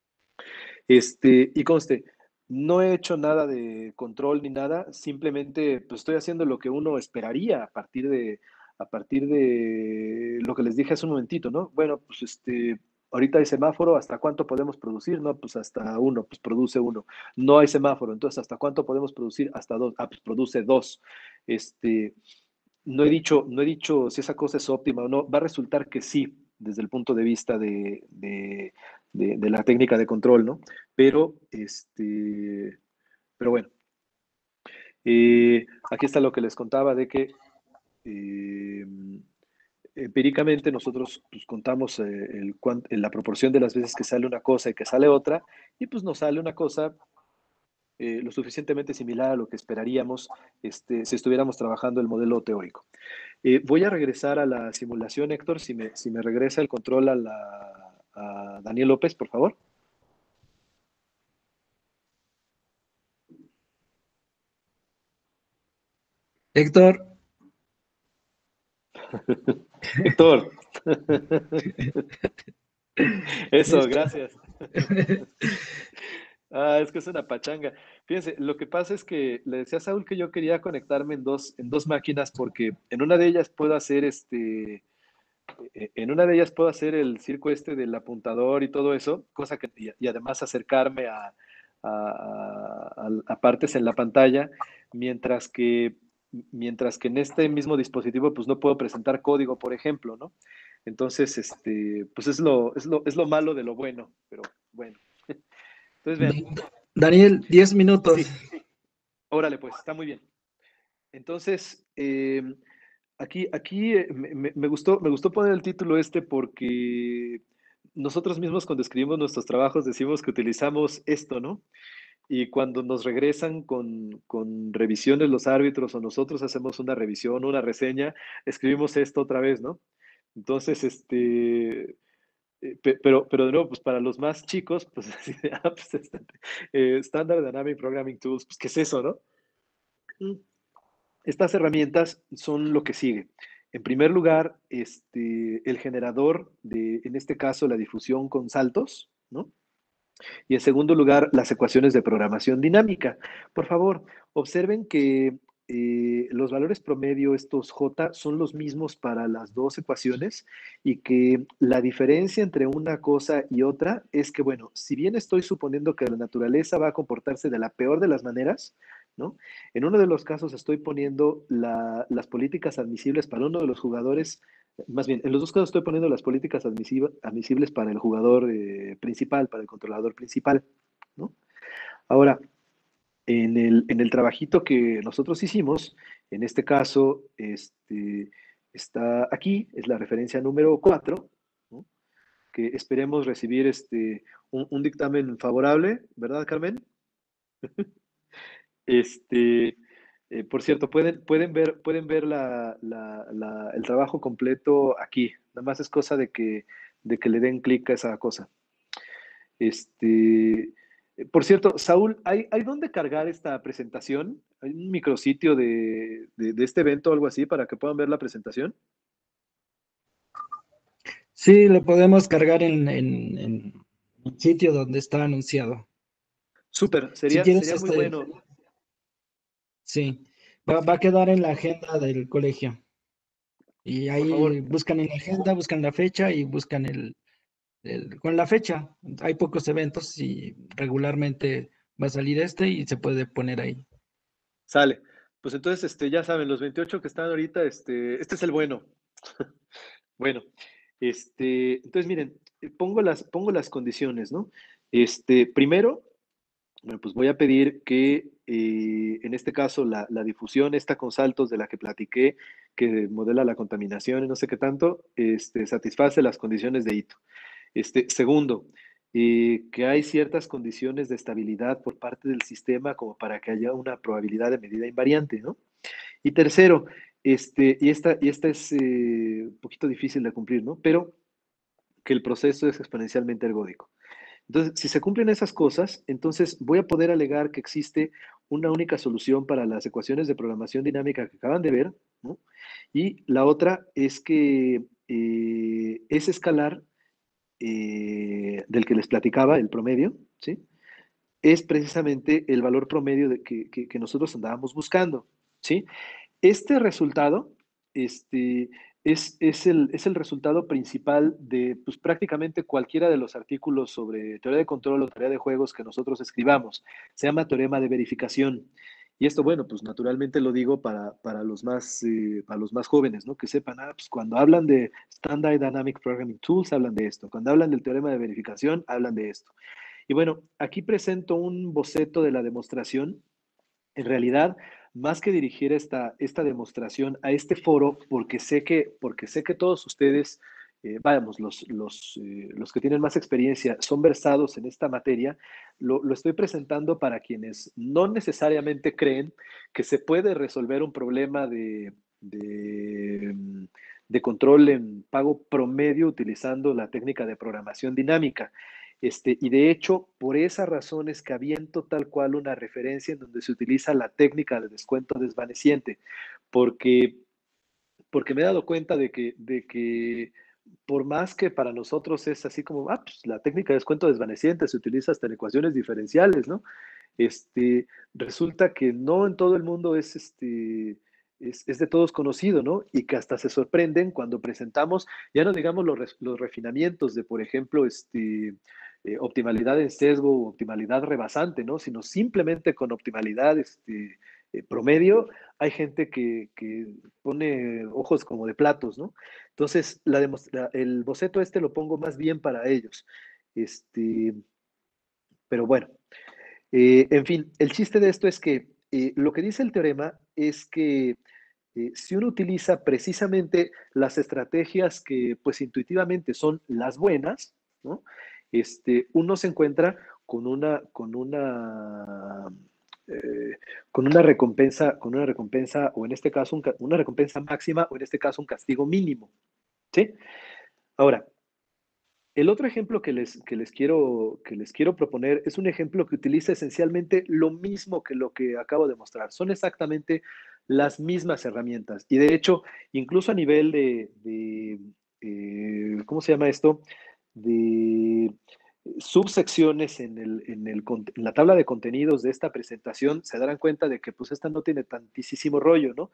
Y conste, no he hecho nada de control ni nada, simplemente pues, estoy haciendo lo que uno esperaría a partir de lo que les dije hace un momentito, ¿no? Bueno, pues ahorita hay semáforo, ¿hasta cuánto podemos producir? No, pues hasta 1, pues produce 1. No hay semáforo, entonces ¿hasta cuánto podemos producir? Hasta 2. Ah, pues produce 2. No he dicho si esa cosa es óptima o no. Va a resultar que sí, desde el punto de vista de la técnica de control, ¿no? Pero bueno, aquí está lo que les contaba de que eh, empíricamente nosotros pues, contamos la proporción de las veces que sale una cosa y que sale otra, y pues nos sale una cosa lo suficientemente similar a lo que esperaríamos si estuviéramos trabajando el modelo teórico. Voy a regresar a la simulación, Héctor, si me regresa el control a Daniel López, por favor. Héctor, Héctor. Eso, gracias. Es que es una pachanga. Fíjense, lo que pasa es que le decía a Saúl que yo quería conectarme en dos máquinas porque en una de ellas puedo hacer en una de ellas puedo hacer el circo del apuntador y todo eso, cosa que, y además acercarme a partes en la pantalla, mientras que, mientras que en este mismo dispositivo pues no puedo presentar código, por ejemplo, ¿no? Entonces, pues es lo malo de lo bueno, pero bueno. Entonces, vean. Daniel, 10 minutos. Sí, órale, pues, está muy bien. Entonces, aquí me gustó poner el título este porque nosotros mismos cuando escribimos nuestros trabajos decimos que utilizamos esto, ¿no? Y cuando nos regresan con revisiones los árbitros o nosotros hacemos una revisión, una reseña, escribimos esto otra vez, ¿no? Entonces, pero de nuevo, pues para los más chicos, pues, así de, pues, Standard Dynamic Programming Tools, pues, ¿qué es eso, no? Estas herramientas son lo que sigue. En primer lugar, el generador de, en este caso, la difusión con saltos, ¿no? Y en segundo lugar, las ecuaciones de programación dinámica. Por favor, observen que los valores promedio, estos J, son los mismos para las dos ecuaciones y que la diferencia entre una cosa y otra es que, bueno, si bien estoy suponiendo que la naturaleza va a comportarse de la peor de las maneras, ¿no? En uno de los casos estoy poniendo las políticas admisibles para uno de los jugadores. Más bien, en los dos casos estoy poniendo las políticas admisibles para el jugador principal, para el controlador principal, ¿no? Ahora, en el trabajito que nosotros hicimos, en este caso, está aquí, es la referencia número 4, ¿no? Que esperemos recibir un dictamen favorable, ¿verdad, Carmen? Este, por cierto, pueden ver el trabajo completo aquí. Nada más es cosa de que le den clic a esa cosa. Por cierto, Saúl, ¿hay dónde cargar esta presentación? ¿Hay un micrositio de este evento o algo así para que puedan ver la presentación? Sí, lo podemos cargar en el sitio donde está anunciado. Súper, Si sería quieres, muy bueno. sí, va a quedar en la agenda del colegio. Y Por ahí favor, buscan en la agenda, buscan la fecha y buscan con la fecha. Hay pocos eventos y regularmente va a salir y se puede poner ahí. sale. Pues entonces, ya saben, los 28 que están ahorita, este es el bueno. Bueno, entonces miren, pongo las condiciones, ¿no? Primero, bueno, pues voy a pedir que en este caso la difusión esta con saltos de la que platiqué, que modela la contaminación y no sé qué tanto, satisface las condiciones de hito. Segundo, que hay ciertas condiciones de estabilidad por parte del sistema como para que haya una probabilidad de medida invariante, ¿no? Y tercero, y esta es un poquito difícil de cumplir, ¿no? Pero que el proceso es exponencialmente ergódico. Entonces, si se cumplen esas cosas, entonces voy a poder alegar que existe una única solución para las ecuaciones de programación dinámica que acaban de ver, ¿no? Y la otra es que ese escalar del que les platicaba, el promedio, ¿sí? Es precisamente el valor promedio que nosotros andábamos buscando, ¿sí? Este resultado este, es el resultado principal de pues, prácticamente cualquiera de los artículos sobre teoría de control o teoría de juegos que nosotros escribamos. Se llama teorema de verificación. Y esto, bueno, pues naturalmente lo digo para los más jóvenes, ¿no? Que sepan, pues cuando hablan de Standard Dynamic Programming Tools, hablan de esto. Cuando hablan del teorema de verificación, hablan de esto. Y bueno, aquí presento un boceto de la demostración. En realidad, más que dirigir esta demostración a este foro, porque sé que todos ustedes, vamos, los que tienen más experiencia son versados en esta materia, lo estoy presentando para quienes no necesariamente creen que se puede resolver un problema de control en pago promedio utilizando la técnica de programación dinámica. Y de hecho, por esa razón es que aviento tal cual una referencia en donde se utiliza la técnica de descuento desvaneciente, porque, porque me he dado cuenta de que por más que para nosotros es así como, pues la técnica de descuento desvaneciente se utiliza hasta en ecuaciones diferenciales, ¿no? Resulta que no en todo el mundo es de todos conocido, ¿no? Y que hasta se sorprenden cuando presentamos, ya no digamos los refinamientos de, por ejemplo, optimalidad en sesgo o optimalidad rebasante, ¿no? Sino simplemente con optimalidad promedio, hay gente que pone ojos como de platos, ¿no? Entonces, el boceto lo pongo más bien para ellos. Pero bueno, en fin, el chiste de esto es que lo que dice el teorema es que si uno utiliza precisamente las estrategias que pues intuitivamente son las buenas, ¿no? Uno se encuentra con eh, con una recompensa, o en este caso una recompensa máxima, o en este caso un castigo mínimo, ¿sí? Ahora, el otro ejemplo que les quiero proponer es un ejemplo que utiliza esencialmente lo mismo que lo que acabo de mostrar. Son exactamente las mismas herramientas. Y de hecho, incluso a nivel ¿cómo se llama esto? De subsecciones en la tabla de contenidos de esta presentación, se darán cuenta de que pues esta no tiene tantísimo rollo, ¿no?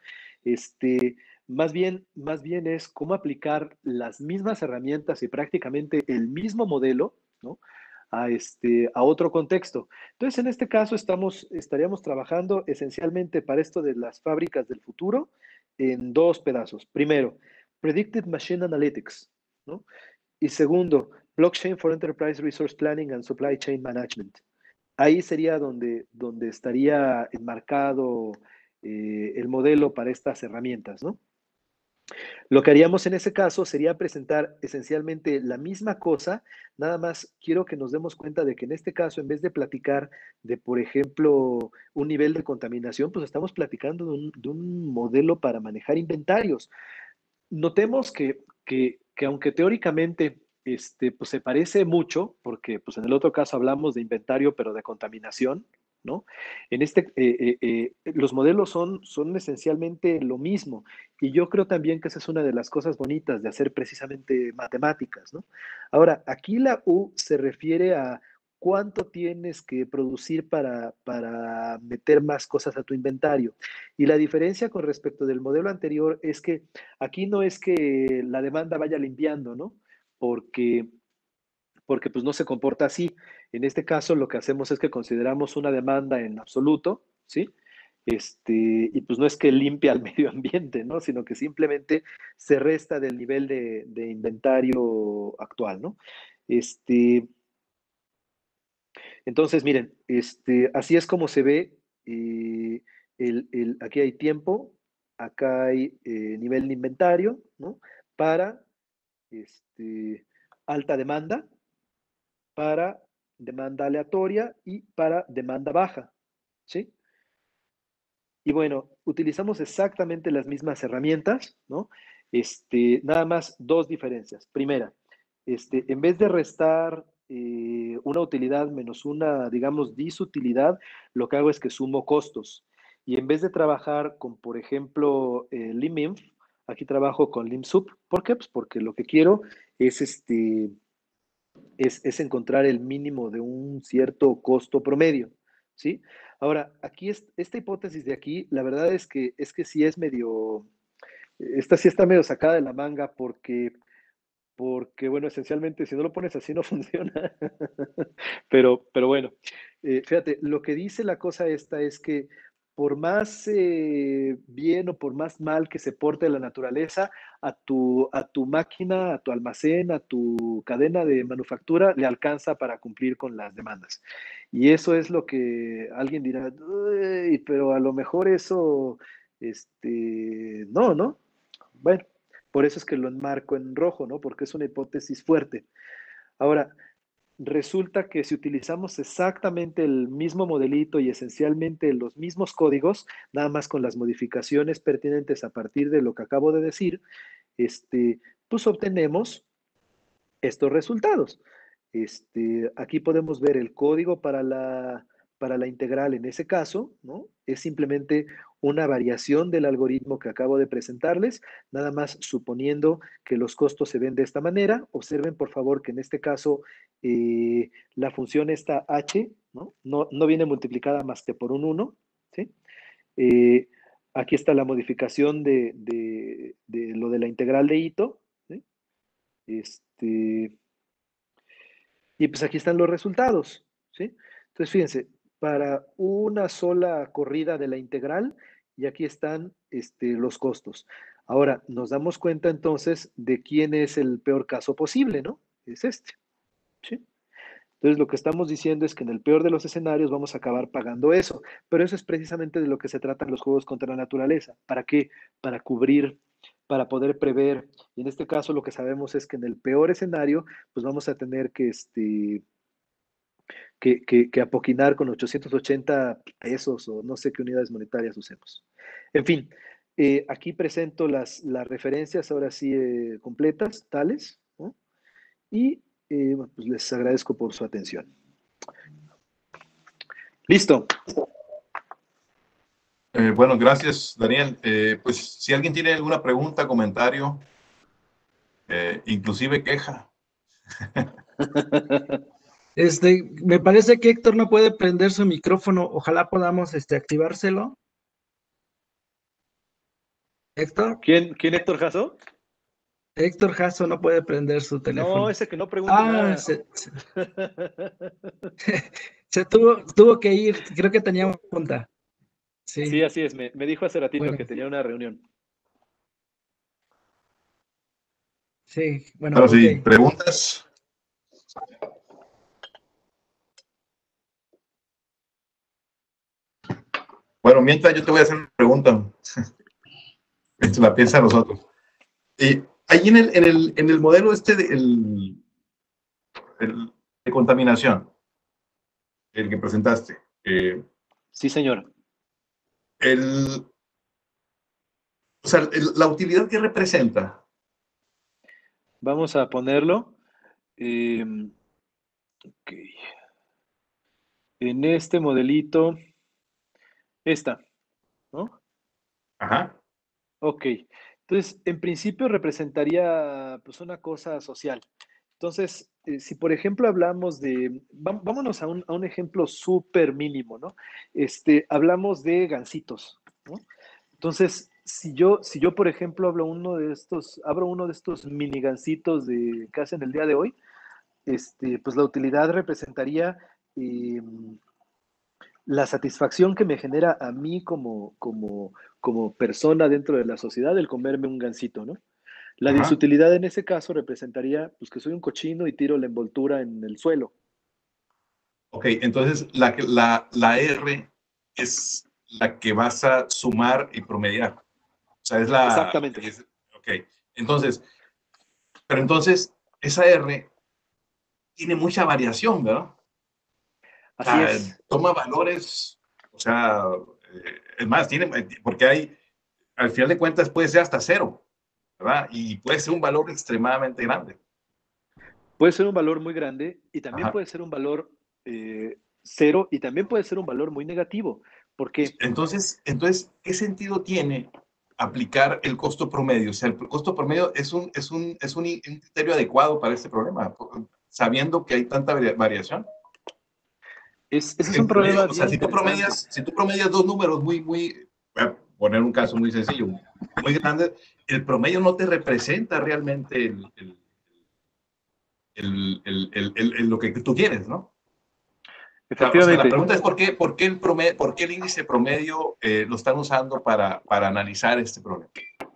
Más bien es cómo aplicar las mismas herramientas y prácticamente el mismo modelo, ¿no? A otro contexto. Entonces, en este caso, estaríamos trabajando esencialmente para esto de las fábricas del futuro en dos pedazos. Primero, Predictive Machine Analytics, ¿no? Y segundo, Blockchain for Enterprise Resource Planning and Supply Chain Management. Ahí sería donde estaría enmarcado el modelo para estas herramientas, ¿no? Lo que haríamos en ese caso sería presentar esencialmente la misma cosa, nada más quiero que nos demos cuenta de que en este caso, en vez de platicar de, por ejemplo, un nivel de contaminación, pues estamos platicando de un modelo para manejar inventarios. Notemos que aunque teóricamente pues se parece mucho, porque pues en el otro caso hablamos de inventario, pero de contaminación, ¿no? Los modelos son esencialmente lo mismo. Y yo creo también que esa es una de las cosas bonitas de hacer precisamente matemáticas, ¿no? Ahora, aquí la U se refiere a cuánto tienes que producir para meter más cosas a tu inventario. Y la diferencia con respecto del modelo anterior es que aquí no es que la demanda vaya limpiando, ¿no? Porque, porque pues no se comporta así. En este caso lo que hacemos es que consideramos una demanda en absoluto, ¿sí? Y pues no es que limpie al medio ambiente, ¿no? Sino que simplemente se resta del nivel de inventario actual, ¿no? Este, entonces, miren, así es como se ve. Aquí hay tiempo, acá hay nivel de inventario, ¿no? Para este, alta demanda, para demanda aleatoria y para demanda baja, ¿sí? Y bueno, utilizamos exactamente las mismas herramientas, ¿no? Nada más dos diferencias. Primera, en vez de restar una utilidad menos una, digamos, disutilidad, lo que hago es que sumo costos. Y en vez de trabajar con, por ejemplo, liminf, aquí trabajo con limsup. ¿Por qué? Pues porque lo que quiero es, es encontrar el mínimo de un cierto costo promedio, ¿sí? Ahora, aquí esta hipótesis de aquí, la verdad es que sí es medio, esta sí está medio sacada de la manga porque bueno, esencialmente si no lo pones así no funciona. Pero bueno, fíjate, lo que dice la cosa esta es que por más bien o por más mal que se porte la naturaleza, a tu máquina, a tu almacén, a tu cadena de manufactura, le alcanza para cumplir con las demandas. Y eso es lo que alguien dirá, "Uy, pero a lo mejor eso, no, ¿no? Bueno, por eso es que lo enmarco en rojo, ¿no? Porque es una hipótesis fuerte. Ahora, resulta que si utilizamos exactamente el mismo modelito y esencialmente los mismos códigos, nada más con las modificaciones pertinentes a partir de lo que acabo de decir, pues obtenemos estos resultados. Aquí podemos ver el código para la integral en ese caso, ¿no? Es simplemente una variación del algoritmo que acabo de presentarles, nada más suponiendo que los costos se ven de esta manera. Observen, por favor, que en este caso la función esta h, ¿no? No viene multiplicada más que por un 1, ¿sí? Eh, Aquí está la modificación de lo de la integral de Ito, ¿sí? Y pues aquí están los resultados, ¿sí? Entonces, fíjense, para una sola corrida de la integral, y aquí están los costos. Ahora, nos damos cuenta entonces de quién es el peor caso posible, ¿no? Es este, ¿sí? Entonces, lo que estamos diciendo es que en el peor de los escenarios vamos a acabar pagando eso, pero eso es precisamente de lo que se tratan los juegos contra la naturaleza. ¿Para qué? Para cubrir, para poder prever. Y en este caso lo que sabemos es que en el peor escenario, pues vamos a tener que apoquinar con 880 pesos o no sé qué unidades monetarias usemos. En fin, aquí presento las referencias ahora sí completas, tales, ¿no? Y bueno, pues les agradezco por su atención. Listo. Bueno, gracias, Daniel. Pues si alguien tiene alguna pregunta, comentario, inclusive queja. Me parece que Héctor no puede prender su micrófono. Ojalá podamos activárselo. Héctor, ¿Quién Héctor Jasso? Héctor Jasso no puede prender su teléfono. No, ese que no pregunte nada. Se tuvo que ir. Creo que tenía una junta. Sí, Sí, así es. Me dijo hace ratito bueno, que tenía una reunión. sí, bueno, Ahora ok. sí, preguntas. Bueno, mientras yo te voy a hacer una pregunta. Esto la piensa nosotros. Ahí en el modelo de contaminación, el que presentaste, Sí, señor. o sea, la utilidad que representa. Vamos a ponerlo. Ok. En este modelito, esta, ¿no? Ajá. Ok. Entonces, en principio representaría pues una cosa social. Entonces, si por ejemplo hablamos vámonos a un ejemplo súper mínimo, ¿no? Hablamos de gansitos, ¿no? Entonces, si yo por ejemplo abro uno de estos mini gansitos que hacen el día de hoy, pues la utilidad representaría eh, la satisfacción que me genera a mí como persona dentro de la sociedad el comerme un gansito, ¿no? La Ajá. disutilidad en ese caso representaría pues que soy un cochino y tiro la envoltura en el suelo. Ok, entonces la R es la que vas a sumar y promediar. O sea, Exactamente. ok, entonces, pero entonces esa R tiene mucha variación, ¿verdad? O Así sea, es. toma valores, o sea, es más, porque al final de cuentas puede ser hasta cero, ¿verdad? Y puede ser un valor extremadamente grande. Puede ser un valor muy grande y también Ajá. puede ser un valor cero y también puede ser un valor muy negativo. Porque Entonces, ¿qué sentido tiene aplicar el costo promedio? O sea, el costo promedio es un criterio adecuado para este problema, sabiendo que hay tanta variación. ese es El un promedio, problema o sea, bien interesante. si tú promedias dos números voy a poner un caso muy sencillo, muy grande, el promedio no te representa realmente lo que tú quieres, ¿no? O sea, la Efectivamente, pregunta es por qué el índice promedio lo están usando para analizar este problema.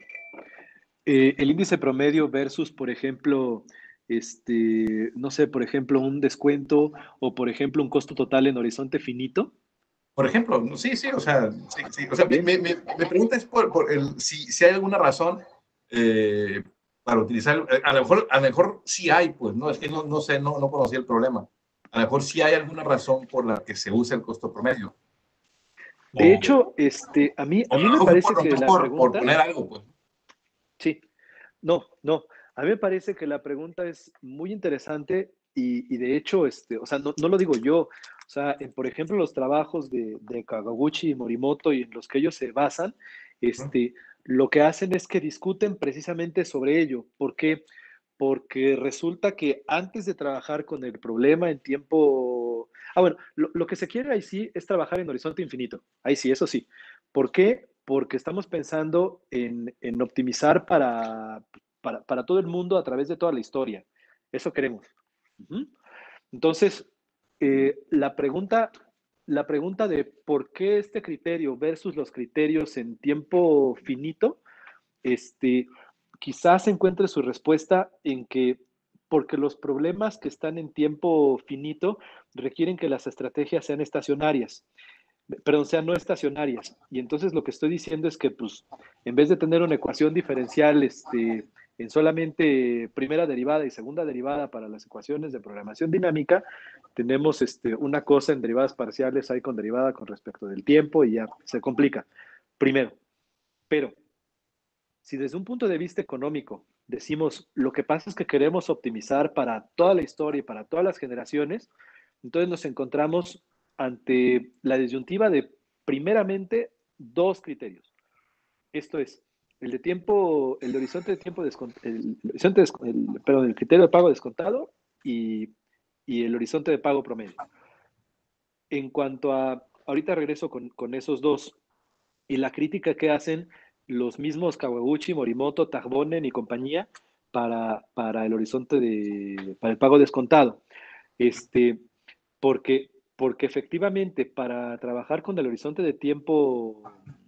el índice promedio versus, por ejemplo, no sé, por ejemplo, un descuento o, por ejemplo, un costo total en horizonte finito. Por ejemplo, sí, sí, o sea, sí, o sea, Bien, me pregunta es si hay alguna razón para utilizar, a lo mejor sí hay, pues, no, es que no sé, no conocía el problema. A lo mejor sí hay alguna razón por la que se usa el costo promedio. de O, hecho, a mí me parece que la por pregunta, poner algo, pues. sí, no, a mí me parece que la pregunta es muy interesante y de hecho, o sea, no lo digo yo, o sea, por ejemplo, los trabajos de Kagaguchi y Morimoto y en los que ellos se basan, ¿No? lo que hacen es que discuten precisamente sobre ello. ¿Por qué? Porque resulta que antes de trabajar con el problema en tiempo... bueno, lo que se quiere ahí sí es trabajar en horizonte infinito. Ahí sí, eso sí. ¿Por qué? Porque estamos pensando en optimizar para todo el mundo a través de toda la historia. Eso queremos. Ujú. Entonces, la pregunta de por qué este criterio versus los criterios en tiempo finito, este, quizás encuentre su respuesta en que Porque los problemas que están en tiempo finito requieren que las estrategias sean estacionarias, perdón, sean no estacionarias. Y entonces lo que estoy diciendo es que, pues, en vez de tener una ecuación diferencial en solamente primera derivada y segunda derivada para las ecuaciones de programación dinámica, tenemos una cosa en derivadas parciales ahí con derivada con respecto del tiempo y ya se complica. Primero, pero si desde un punto de vista económico decimos lo que pasa es que queremos optimizar para toda la historia y para todas las generaciones, entonces nos encontramos ante la disyuntiva de primeramente dos criterios. Esto es, el de tiempo, el de horizonte de tiempo perdón, el criterio de pago descontado y el horizonte de pago promedio. En cuanto a, ahorita regreso con esos dos, y la crítica que hacen los mismos Kawaguchi, Morimoto, Tagbonen y compañía para el horizonte para el pago descontado. Porque efectivamente para trabajar con el horizonte de tiempo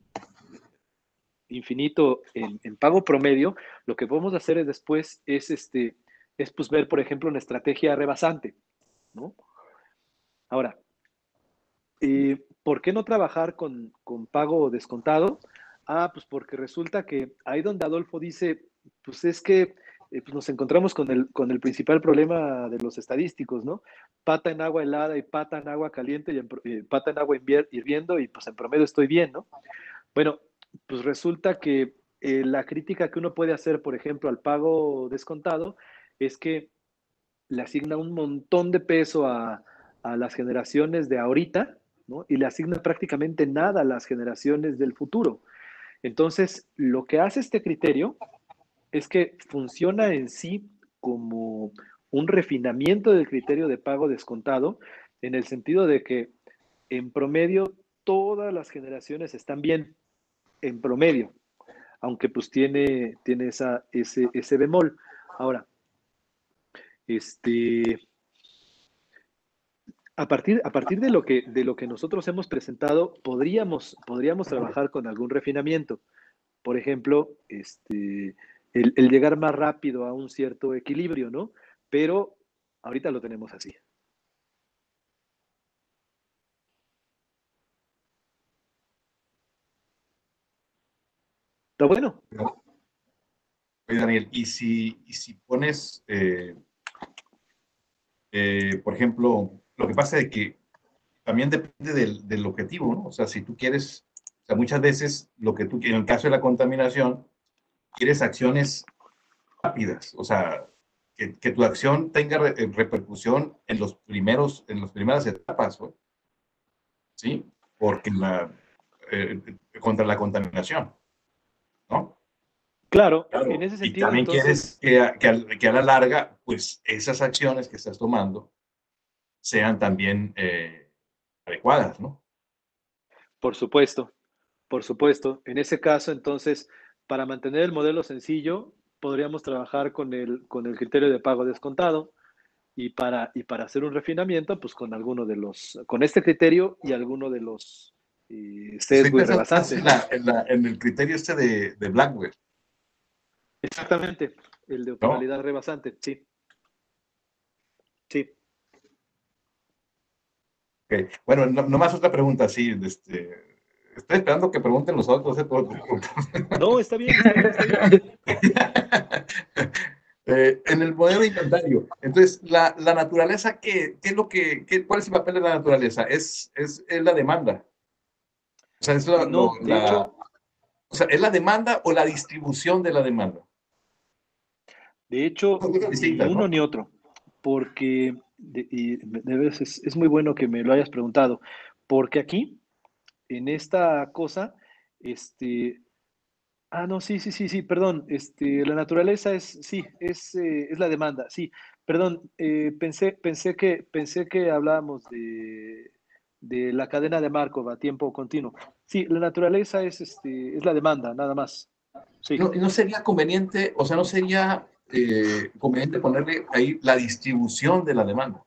infinito en pago promedio, lo que podemos hacer es después es pues ver, por ejemplo, una estrategia rebasante, ¿no? Ahora, ¿por qué no trabajar con pago descontado? Ah, pues porque resulta que ahí donde Adolfo dice, pues es que pues nos encontramos con el principal problema de los estadísticos, ¿no? Pata en agua helada y pata en agua caliente y pata en agua hirviendo y pues en promedio estoy bien, ¿no? Bueno, pues resulta que la crítica que uno puede hacer, por ejemplo, al pago descontado es que le asigna un montón de peso a las generaciones de ahorita, ¿no? Y le asigna prácticamente nada a las generaciones del futuro. Entonces, lo que hace este criterio es que funciona en sí como un refinamiento del criterio de pago descontado, en el sentido de que en promedio todas las generaciones están bien, en promedio, aunque pues tiene ese bemol. Ahora, este, a partir de lo que nosotros hemos presentado, podríamos trabajar con algún refinamiento. Por ejemplo, el llegar más rápido a un cierto equilibrio, ¿no? Pero ahorita lo tenemos así. Está bueno. Oye, Daniel, y si pones, por ejemplo, lo que pasa es que también depende del objetivo, ¿no? O sea, si tú quieres, o sea, muchas veces lo que tú, en el caso de la contaminación, quieres acciones rápidas, o sea, que tu acción tenga repercusión en las primeras etapas, ¿no? ¿Sí? Porque eh, contra la contaminación, ¿no? Claro, en Claro. ese Y sentido, también quieres entonces, que a la larga, pues esas acciones que estás tomando sean también adecuadas, ¿no? por supuesto, por supuesto. En ese caso, entonces, para mantener el modelo sencillo, podríamos trabajar con el criterio de pago descontado y para hacer un refinamiento, pues con este criterio y alguno de los Estoy sesgo y pensando más rebasantes, ¿no? en el criterio este de Blackwell, Exactamente, el de ¿no? optimalidad rebasante, sí, sí. Okay. Bueno, nomás otra pregunta, sí, estoy esperando que pregunten los otros, No, está bien, está bien, está bien. En el modelo de inventario, entonces, la naturaleza, ¿qué es lo cuál es el papel de la naturaleza? Es la demanda. O sea, No, de hecho, o sea, ¿es la demanda o la distribución de la demanda? Son cosas ni distintas, uno ¿no? ni otro, porque de veras es muy bueno que me lo hayas preguntado, porque aquí, en esta cosa, este, no, sí, sí, sí, sí, perdón, la naturaleza sí, es la demanda, sí, perdón, pensé que hablábamos de la cadena de Markov a tiempo continuo. Sí, la naturaleza es la demanda, nada más. Sí. No sería conveniente, o sea, no sería conveniente ponerle ahí la distribución de la demanda.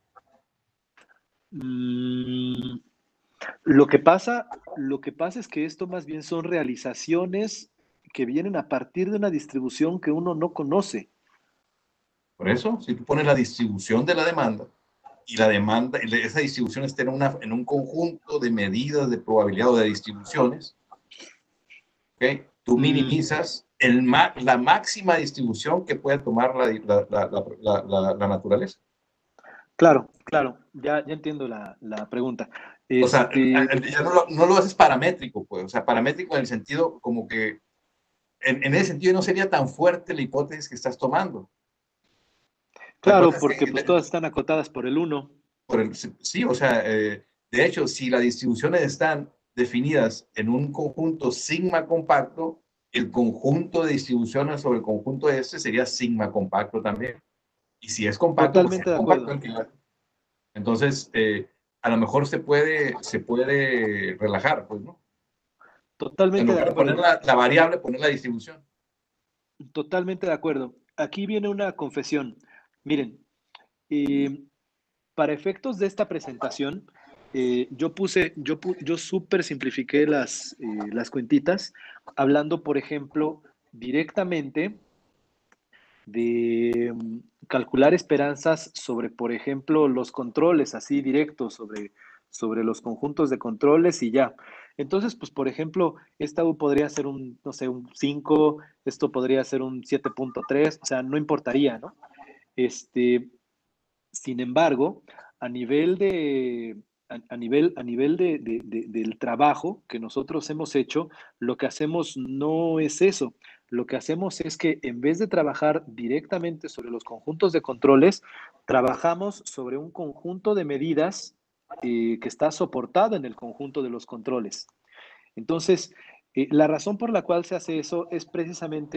Mm, lo que pasa es que esto más bien son realizaciones que vienen a partir de una distribución que uno no conoce. Por eso, si tú pones la distribución de la demanda, y la demanda, esa distribución está en un conjunto de medidas de probabilidad o de distribuciones, ¿okay? Tú minimizas la máxima distribución que pueda tomar la naturaleza. Claro, claro, ya entiendo la pregunta. O sea, ya no lo haces paramétrico, pues, o sea, paramétrico en el sentido como que, en ese sentido no sería tan fuerte la hipótesis que estás tomando. Claro, porque pues todas están acotadas por el 1. Sí, o sea, de hecho, si las distribuciones están definidas en un conjunto sigma compacto, el conjunto de distribuciones sobre el conjunto este sería sigma compacto también. Y si es compacto, pues Totalmente es de compacto. acuerdo. Entonces, a lo mejor se puede relajar, pues, ¿no? En Totalmente de lugar de poner acuerdo. la variable, poner la distribución. Totalmente de acuerdo. Aquí viene una confesión. Miren, eh, para efectos de esta presentación, yo súper simplifiqué las cuentitas, hablando, por ejemplo, directamente de calcular esperanzas sobre, por ejemplo, los controles, así directos, sobre los conjuntos de controles y ya. Entonces, pues, por ejemplo, esta U podría ser un, no sé, un 5, esto podría ser un 7.3, o sea, no importaría, ¿no? Sin embargo, a nivel del trabajo que nosotros hemos hecho, lo que hacemos no es eso. Lo que hacemos es que en vez de trabajar directamente sobre los conjuntos de controles, trabajamos sobre un conjunto de medidas que está soportado en el conjunto de los controles. Entonces, la razón por la cual se hace eso es precisamente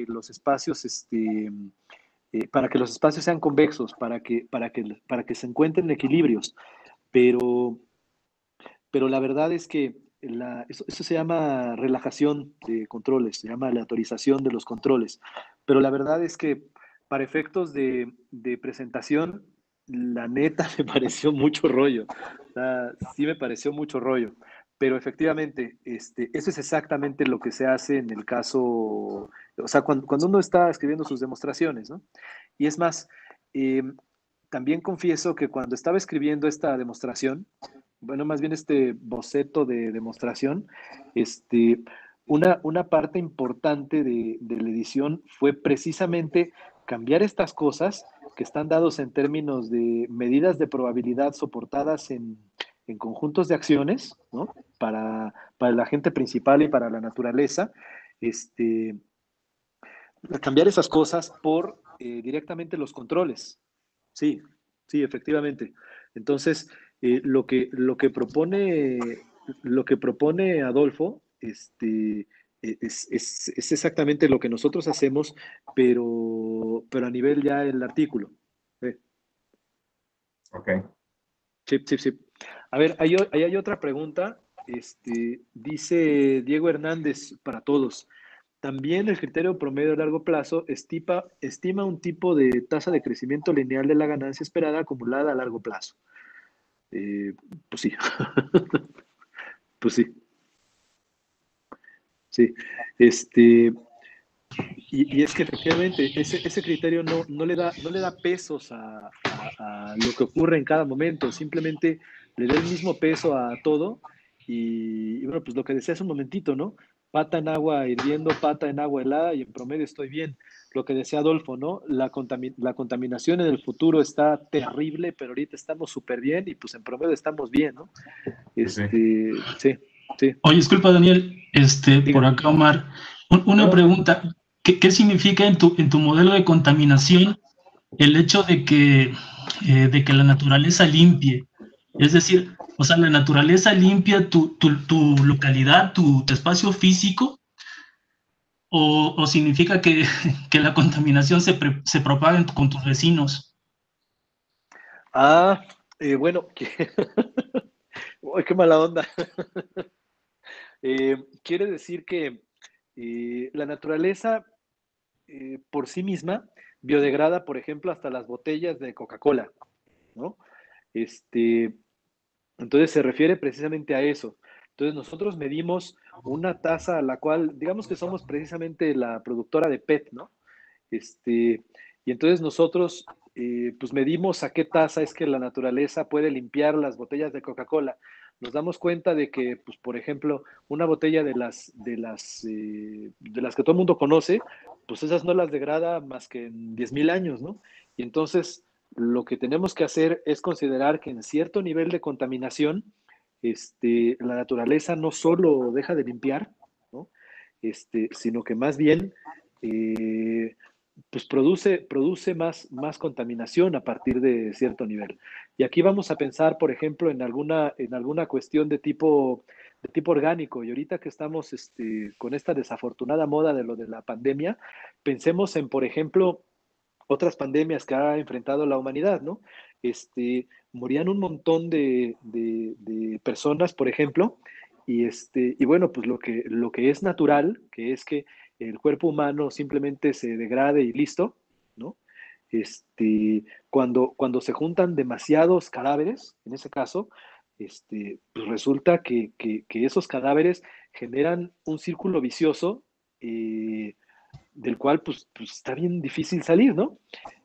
para que los espacios sean convexos, para que se encuentren equilibrios. Pero, pero la verdad es que eso se llama relajación de controles, se llama aleatorización de los controles. Pero la verdad es que para efectos de presentación, la neta me pareció mucho rollo. O sea, sí me pareció mucho rollo. Pero efectivamente, eso es exactamente lo que se hace en el caso, o sea, cuando uno está escribiendo sus demostraciones, ¿no? Y es más, eh, también confieso que cuando estaba escribiendo esta demostración, bueno, más bien este boceto de demostración, una parte importante de la edición fue precisamente cambiar estas cosas que están dados en términos de medidas de probabilidad soportadas en conjuntos de acciones, ¿no? Para el agente principal y para la naturaleza, este, cambiar esas cosas por directamente los controles. Sí, sí, efectivamente. Entonces, lo que propone Adolfo, es exactamente lo que nosotros hacemos, pero a nivel ya el artículo. Ok. Sí, sí, sí. A ver, ahí hay otra pregunta. Dice Diego Hernández para todos. También el criterio promedio a largo plazo estima un tipo de tasa de crecimiento lineal de la ganancia esperada acumulada a largo plazo. Eh, pues sí, pues sí, sí. Y es que efectivamente ese criterio no le da pesos a lo que ocurre en cada momento, simplemente le da el mismo peso a todo y bueno, pues lo que decía hace un momentito, ¿no? Pata en agua hirviendo, pata en agua helada y en promedio estoy bien. Lo que decía Adolfo, ¿no? La contaminación en el futuro está terrible, pero ahorita estamos súper bien y pues en promedio estamos bien, ¿no? Sí. Sí, sí. Oye, disculpa, Daniel, por Diga. acá, Omar. No, Una no. pregunta. ¿Qué significa en tu modelo de contaminación el hecho de que la naturaleza limpie? Es decir, o sea, la naturaleza limpia tu localidad, tu espacio físico, o significa que la contaminación se propaga con tus vecinos. Bueno, uy, qué mala onda. Quiere decir que la naturaleza por sí misma biodegrada, por ejemplo, hasta las botellas de Coca-Cola, ¿no? Este, entonces se refiere precisamente a eso. Entonces nosotros medimos una tasa a la cual, digamos que somos precisamente la productora de PET, ¿no? Este, Y entonces nosotros pues medimos a qué tasa es que la naturaleza puede limpiar las botellas de Coca-Cola. Nos damos cuenta de que, pues, por ejemplo, una botella de las que todo el mundo conoce, pues esas no las degrada más que en 10,000 años, ¿no? Y entonces lo que tenemos que hacer es considerar que en cierto nivel de contaminación, la naturaleza no solo deja de limpiar, ¿no? Sino que más bien pues produce más contaminación a partir de cierto nivel. Y aquí vamos a pensar, por ejemplo, en alguna cuestión de tipo orgánico. Y ahorita que estamos con esta desafortunada moda de lo de la pandemia, pensemos en, por ejemplo, otras pandemias que ha enfrentado la humanidad, ¿no? Morían un montón de personas, por ejemplo, y bueno, pues lo que es natural, que es que el cuerpo humano simplemente se degrade y listo, ¿no? Cuando se juntan demasiados cadáveres, en ese caso, pues resulta que esos cadáveres generan un círculo vicioso del cual pues está bien difícil salir, ¿no?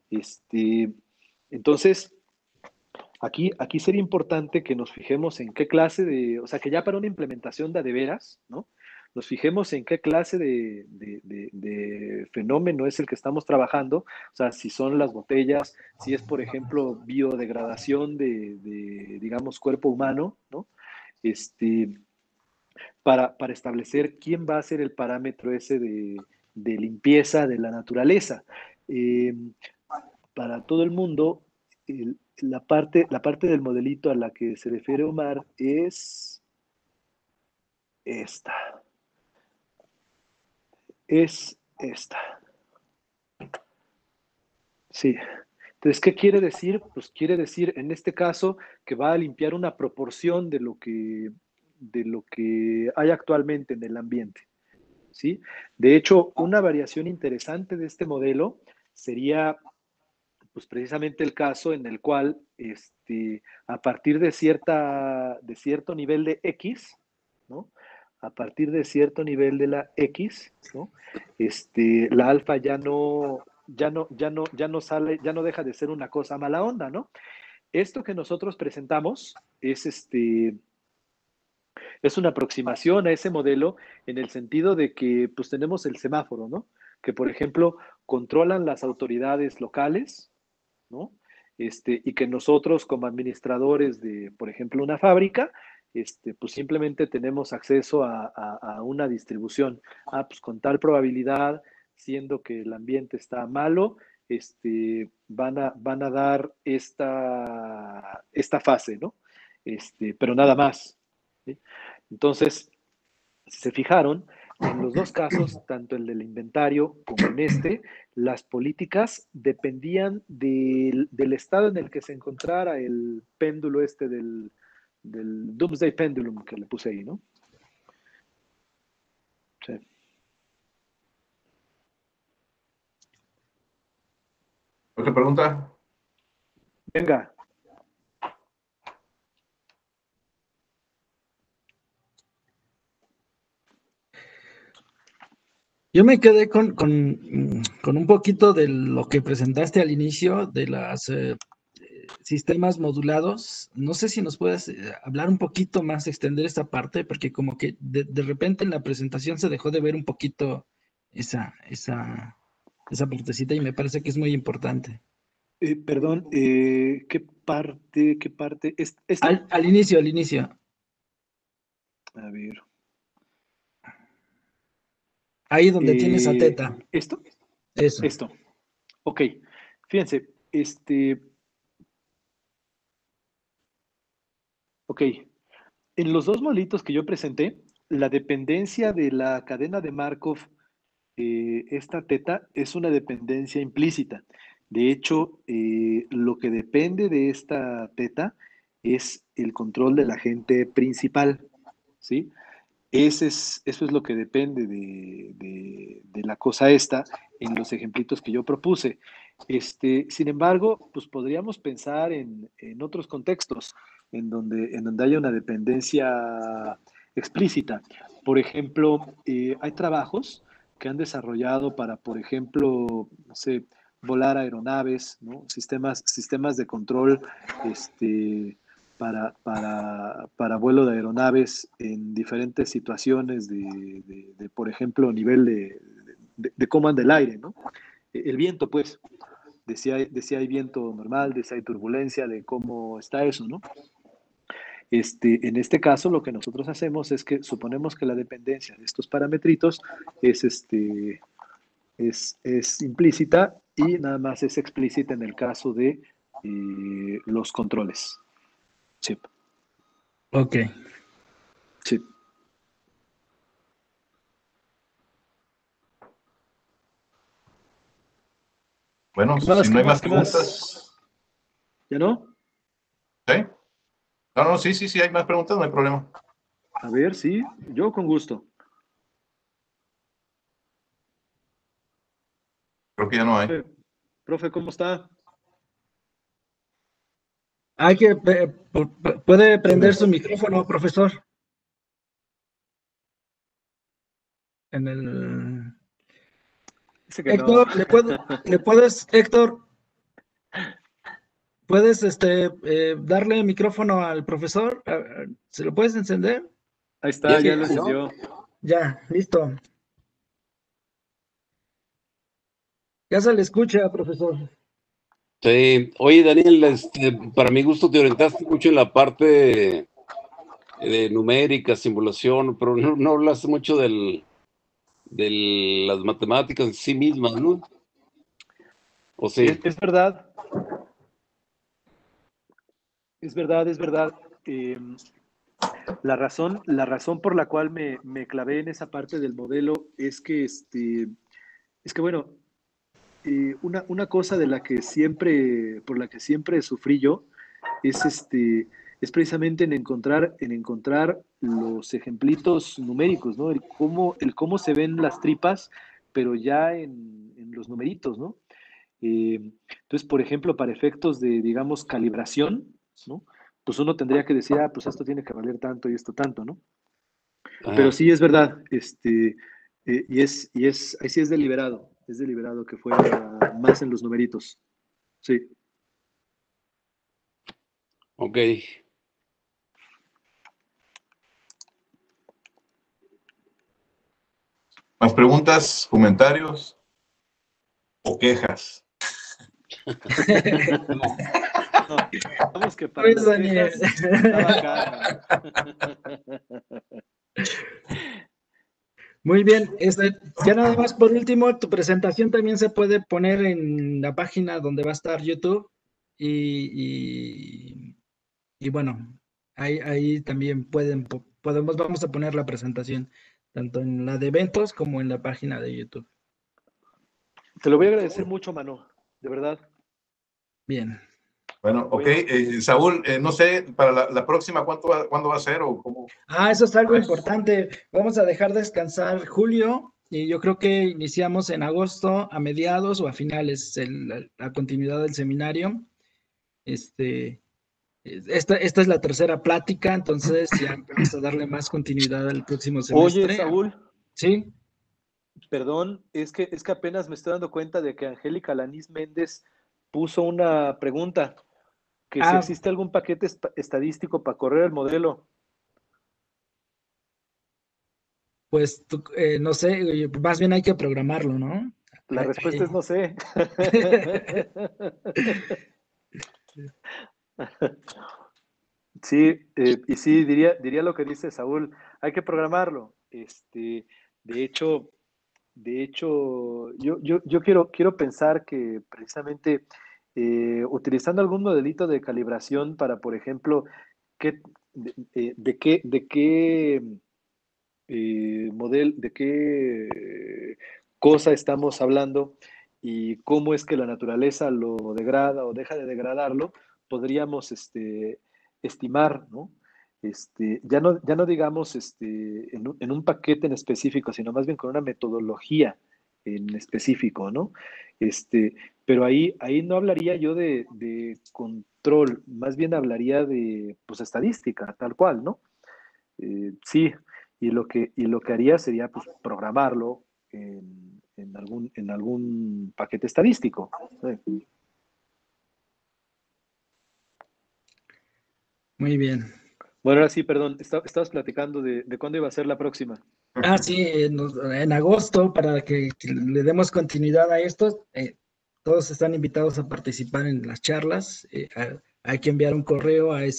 Entonces, aquí sería importante que nos fijemos en qué clase o sea, que ya para una implementación de veras, ¿no? Nos fijemos en qué clase de fenómeno es el que estamos trabajando, o sea, si son las botellas, si es, por ejemplo, biodegradación digamos, cuerpo humano, ¿no? Para establecer quién va a ser el parámetro ese de limpieza de la naturaleza. Para todo el mundo, la parte del modelito a la que se refiere Omar es esta. Es esta. Sí. Entonces, ¿qué quiere decir? Pues quiere decir, en este caso, que va a limpiar una proporción de lo que hay actualmente en el ambiente. ¿Sí? De hecho, una variación interesante de este modelo sería pues precisamente el caso en el cual a partir de cierto nivel de X, ¿no? A partir de cierto nivel de la X, ¿no? La alfa ya no sale, ya no deja de ser una cosa mala onda, ¿no? Esto que nosotros presentamos es una aproximación a ese modelo en el sentido de que pues tenemos el semáforo, ¿no? Que por ejemplo controlan las autoridades locales, ¿no? Y que nosotros como administradores de, por ejemplo, una fábrica, pues simplemente tenemos acceso a una distribución. Pues con tal probabilidad, siendo que el ambiente está malo, van a dar esta fase, ¿no? Pero nada más. ¿Sí? Entonces, si se fijaron, en los dos casos, tanto el del inventario como en las políticas dependían del estado en el que se encontrara el péndulo del Doomsday Pendulum que le puse ahí, ¿no? Sí. ¿Otra pregunta? Venga. Yo me quedé con un poquito de lo que presentaste al inicio de los sistemas modulados. No sé si nos puedes hablar un poquito más, extender esta parte, porque como que de repente en la presentación se dejó de ver un poquito esa partecita y me parece que es muy importante. Perdón, ¿qué parte? ¿Esta? Al inicio. A ver. Ahí donde tienes a teta. ¿Esto? Eso. Esto. Ok. Fíjense, ok. En los dos modelitos que yo presenté, la dependencia de la cadena de Markov, esta teta, es una dependencia implícita. De hecho, lo que depende de esta teta es el control del agente principal, ¿sí? Eso es lo que depende de la cosa esta en los ejemplitos que yo propuse. Sin embargo, pues podríamos pensar en otros contextos en donde haya una dependencia explícita. Por ejemplo, hay trabajos que han desarrollado para, por ejemplo, no sé, volar aeronaves, ¿no? Sistemas de control para vuelo de aeronaves en diferentes situaciones por ejemplo, nivel de cómo anda el aire, ¿no? El viento, pues, de si hay viento normal, de si hay turbulencia, de cómo está eso, ¿no? En este caso, lo que nosotros hacemos es que suponemos que la dependencia de estos parametritos es implícita y nada más es explícita en el caso de los controles. Sí. Ok. Sí. Bueno, ¿Qué más? si no ¿Qué hay más más? ¿Qué más? preguntas, ¿Ya no? ¿sí? No, no, sí, sí, sí, hay más preguntas, no hay problema. A ver, sí, yo con gusto. Creo que ya no hay. Profe, ¿cómo está? Hay que, puede prender su micrófono, profesor. En el... Dice que no. Héctor, Héctor, ¿puedes darle micrófono al profesor? ¿Se lo puedes encender? Ahí está, ya lo Sí. encendió. Ya, listo. Ya se le escucha, profesor. Sí, oye Daniel, para mi gusto te orientaste mucho en la parte de numérica, simulación, pero no hablaste mucho de las matemáticas en sí mismas, ¿no? ¿O sí? Es verdad, es verdad, es verdad. La razón por la cual me clavé en esa parte del modelo es que bueno, una cosa por la que siempre sufrí yo es es precisamente en encontrar los ejemplitos numéricos, ¿no? El cómo se ven las tripas, pero ya en los numeritos, ¿no? Entonces, por ejemplo, para efectos de, digamos, calibración, ¿no? Pues uno tendría que decir, ah, pues esto tiene que valer tanto y esto tanto, ¿no? Pero Ajá. sí es verdad, ahí sí es deliberado que fuera más en los numeritos. Sí. Ok. ¿Más preguntas, comentarios o quejas? No, vamos que para Pues, las Daniel. quejas estaba Carmen. Muy bien. Ya nada más por último, tu presentación también se puede poner en la página donde va a estar YouTube y bueno, ahí también vamos a poner la presentación, tanto en la de eventos como en la página de YouTube. Te lo voy a agradecer mucho, Manu, de verdad. Bien. Bueno, ok. Bueno. Saúl, no sé, para la próxima, ¿cuándo va a ser o cómo? Eso es algo importante. Vamos a dejar descansar julio y yo creo que iniciamos en agosto a mediados o a finales la continuidad del seminario. Esta es la tercera plática, entonces ya vamos a darle más continuidad al próximo Oye, semestre. Saúl, Sí. perdón, es que apenas me estoy dando cuenta de que Angélica Lanís Méndez puso una pregunta, que si existe algún paquete estadístico para correr el modelo. Pues no sé, más bien hay que programarlo, ¿no? La respuesta es no sé. Sí, y sí, diría lo que dice Saúl, hay que programarlo. De hecho, yo quiero pensar que precisamente utilizando algún modelito de calibración para, por ejemplo, qué, de qué de qué cosa estamos hablando y cómo es que la naturaleza lo degrada o deja de degradarlo, podríamos estimar, ¿no? Ya no digamos en un paquete en específico, sino más bien con una metodología en específico, ¿no? Este, pero ahí no hablaría yo de control, más bien hablaría de pues, estadística, tal cual, ¿no? Sí, y lo que haría sería pues, programarlo en algún paquete estadístico. ¿Sí? Muy bien. Bueno, ahora sí, perdón, estabas platicando de cuándo iba a ser la próxima. Sí, en agosto, para que le demos continuidad a esto, todos están invitados a participar en las charlas. Hay que enviar un correo a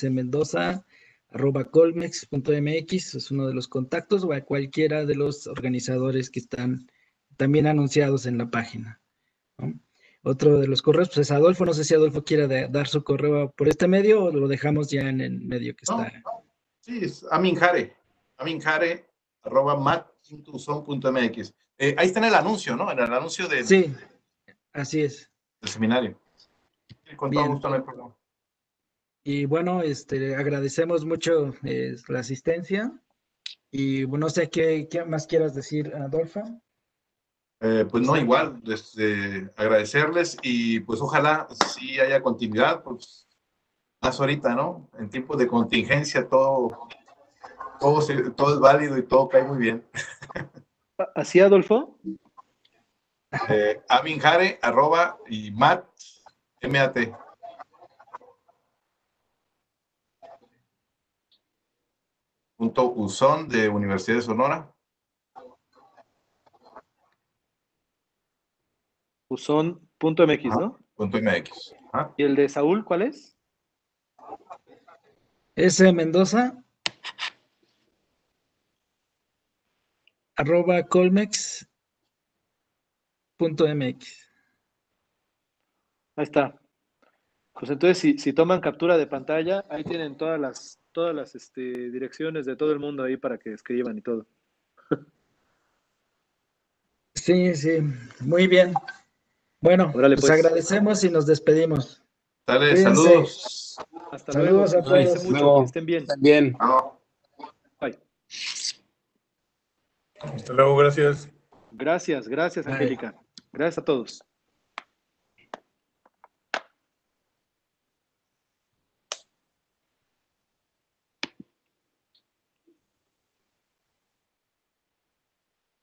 smendoza@colmex.mx, es uno de los contactos, o a cualquiera de los organizadores que están también anunciados en la página, ¿no? Otro de los correos, pues es Adolfo. No sé si Adolfo quiere dar su correo por este medio o lo dejamos ya en el medio que No, está. sí, es aminjare@mat.uson.mx. Ahí está en el anuncio, ¿no? En el anuncio Sí, así es. del seminario. Sí, con todo Bien. gusto, no hay problema. Y bueno, agradecemos mucho la asistencia. Y bueno, no sé qué más quieras decir, Adolfo. Pues no, igual, agradecerles y pues ojalá sí haya continuidad, pues más ahorita, ¿no? En tiempos de contingencia todo es válido y todo cae muy bien. ¿Así, Adolfo? Aminjare y MAT. .uzón de Universidad de Sonora. Uzón.mx, ¿no? .mx. Ajá. ¿Y el de Saúl cuál es? Mendoza @colmex.mx. Ahí está. Pues entonces, si toman captura de pantalla, ahí tienen todas las direcciones de todo el mundo ahí para que escriban y todo. Sí, sí, muy bien. Bueno, Órale, pues pues. agradecemos y nos despedimos. Dale, Cuídense. saludos. Hasta Saludos luego. a Cuídense todos. mucho. Luego, Que estén bien. también. No. Bye. Hasta luego, gracias. Gracias, Bye. Angélica. Gracias a todos.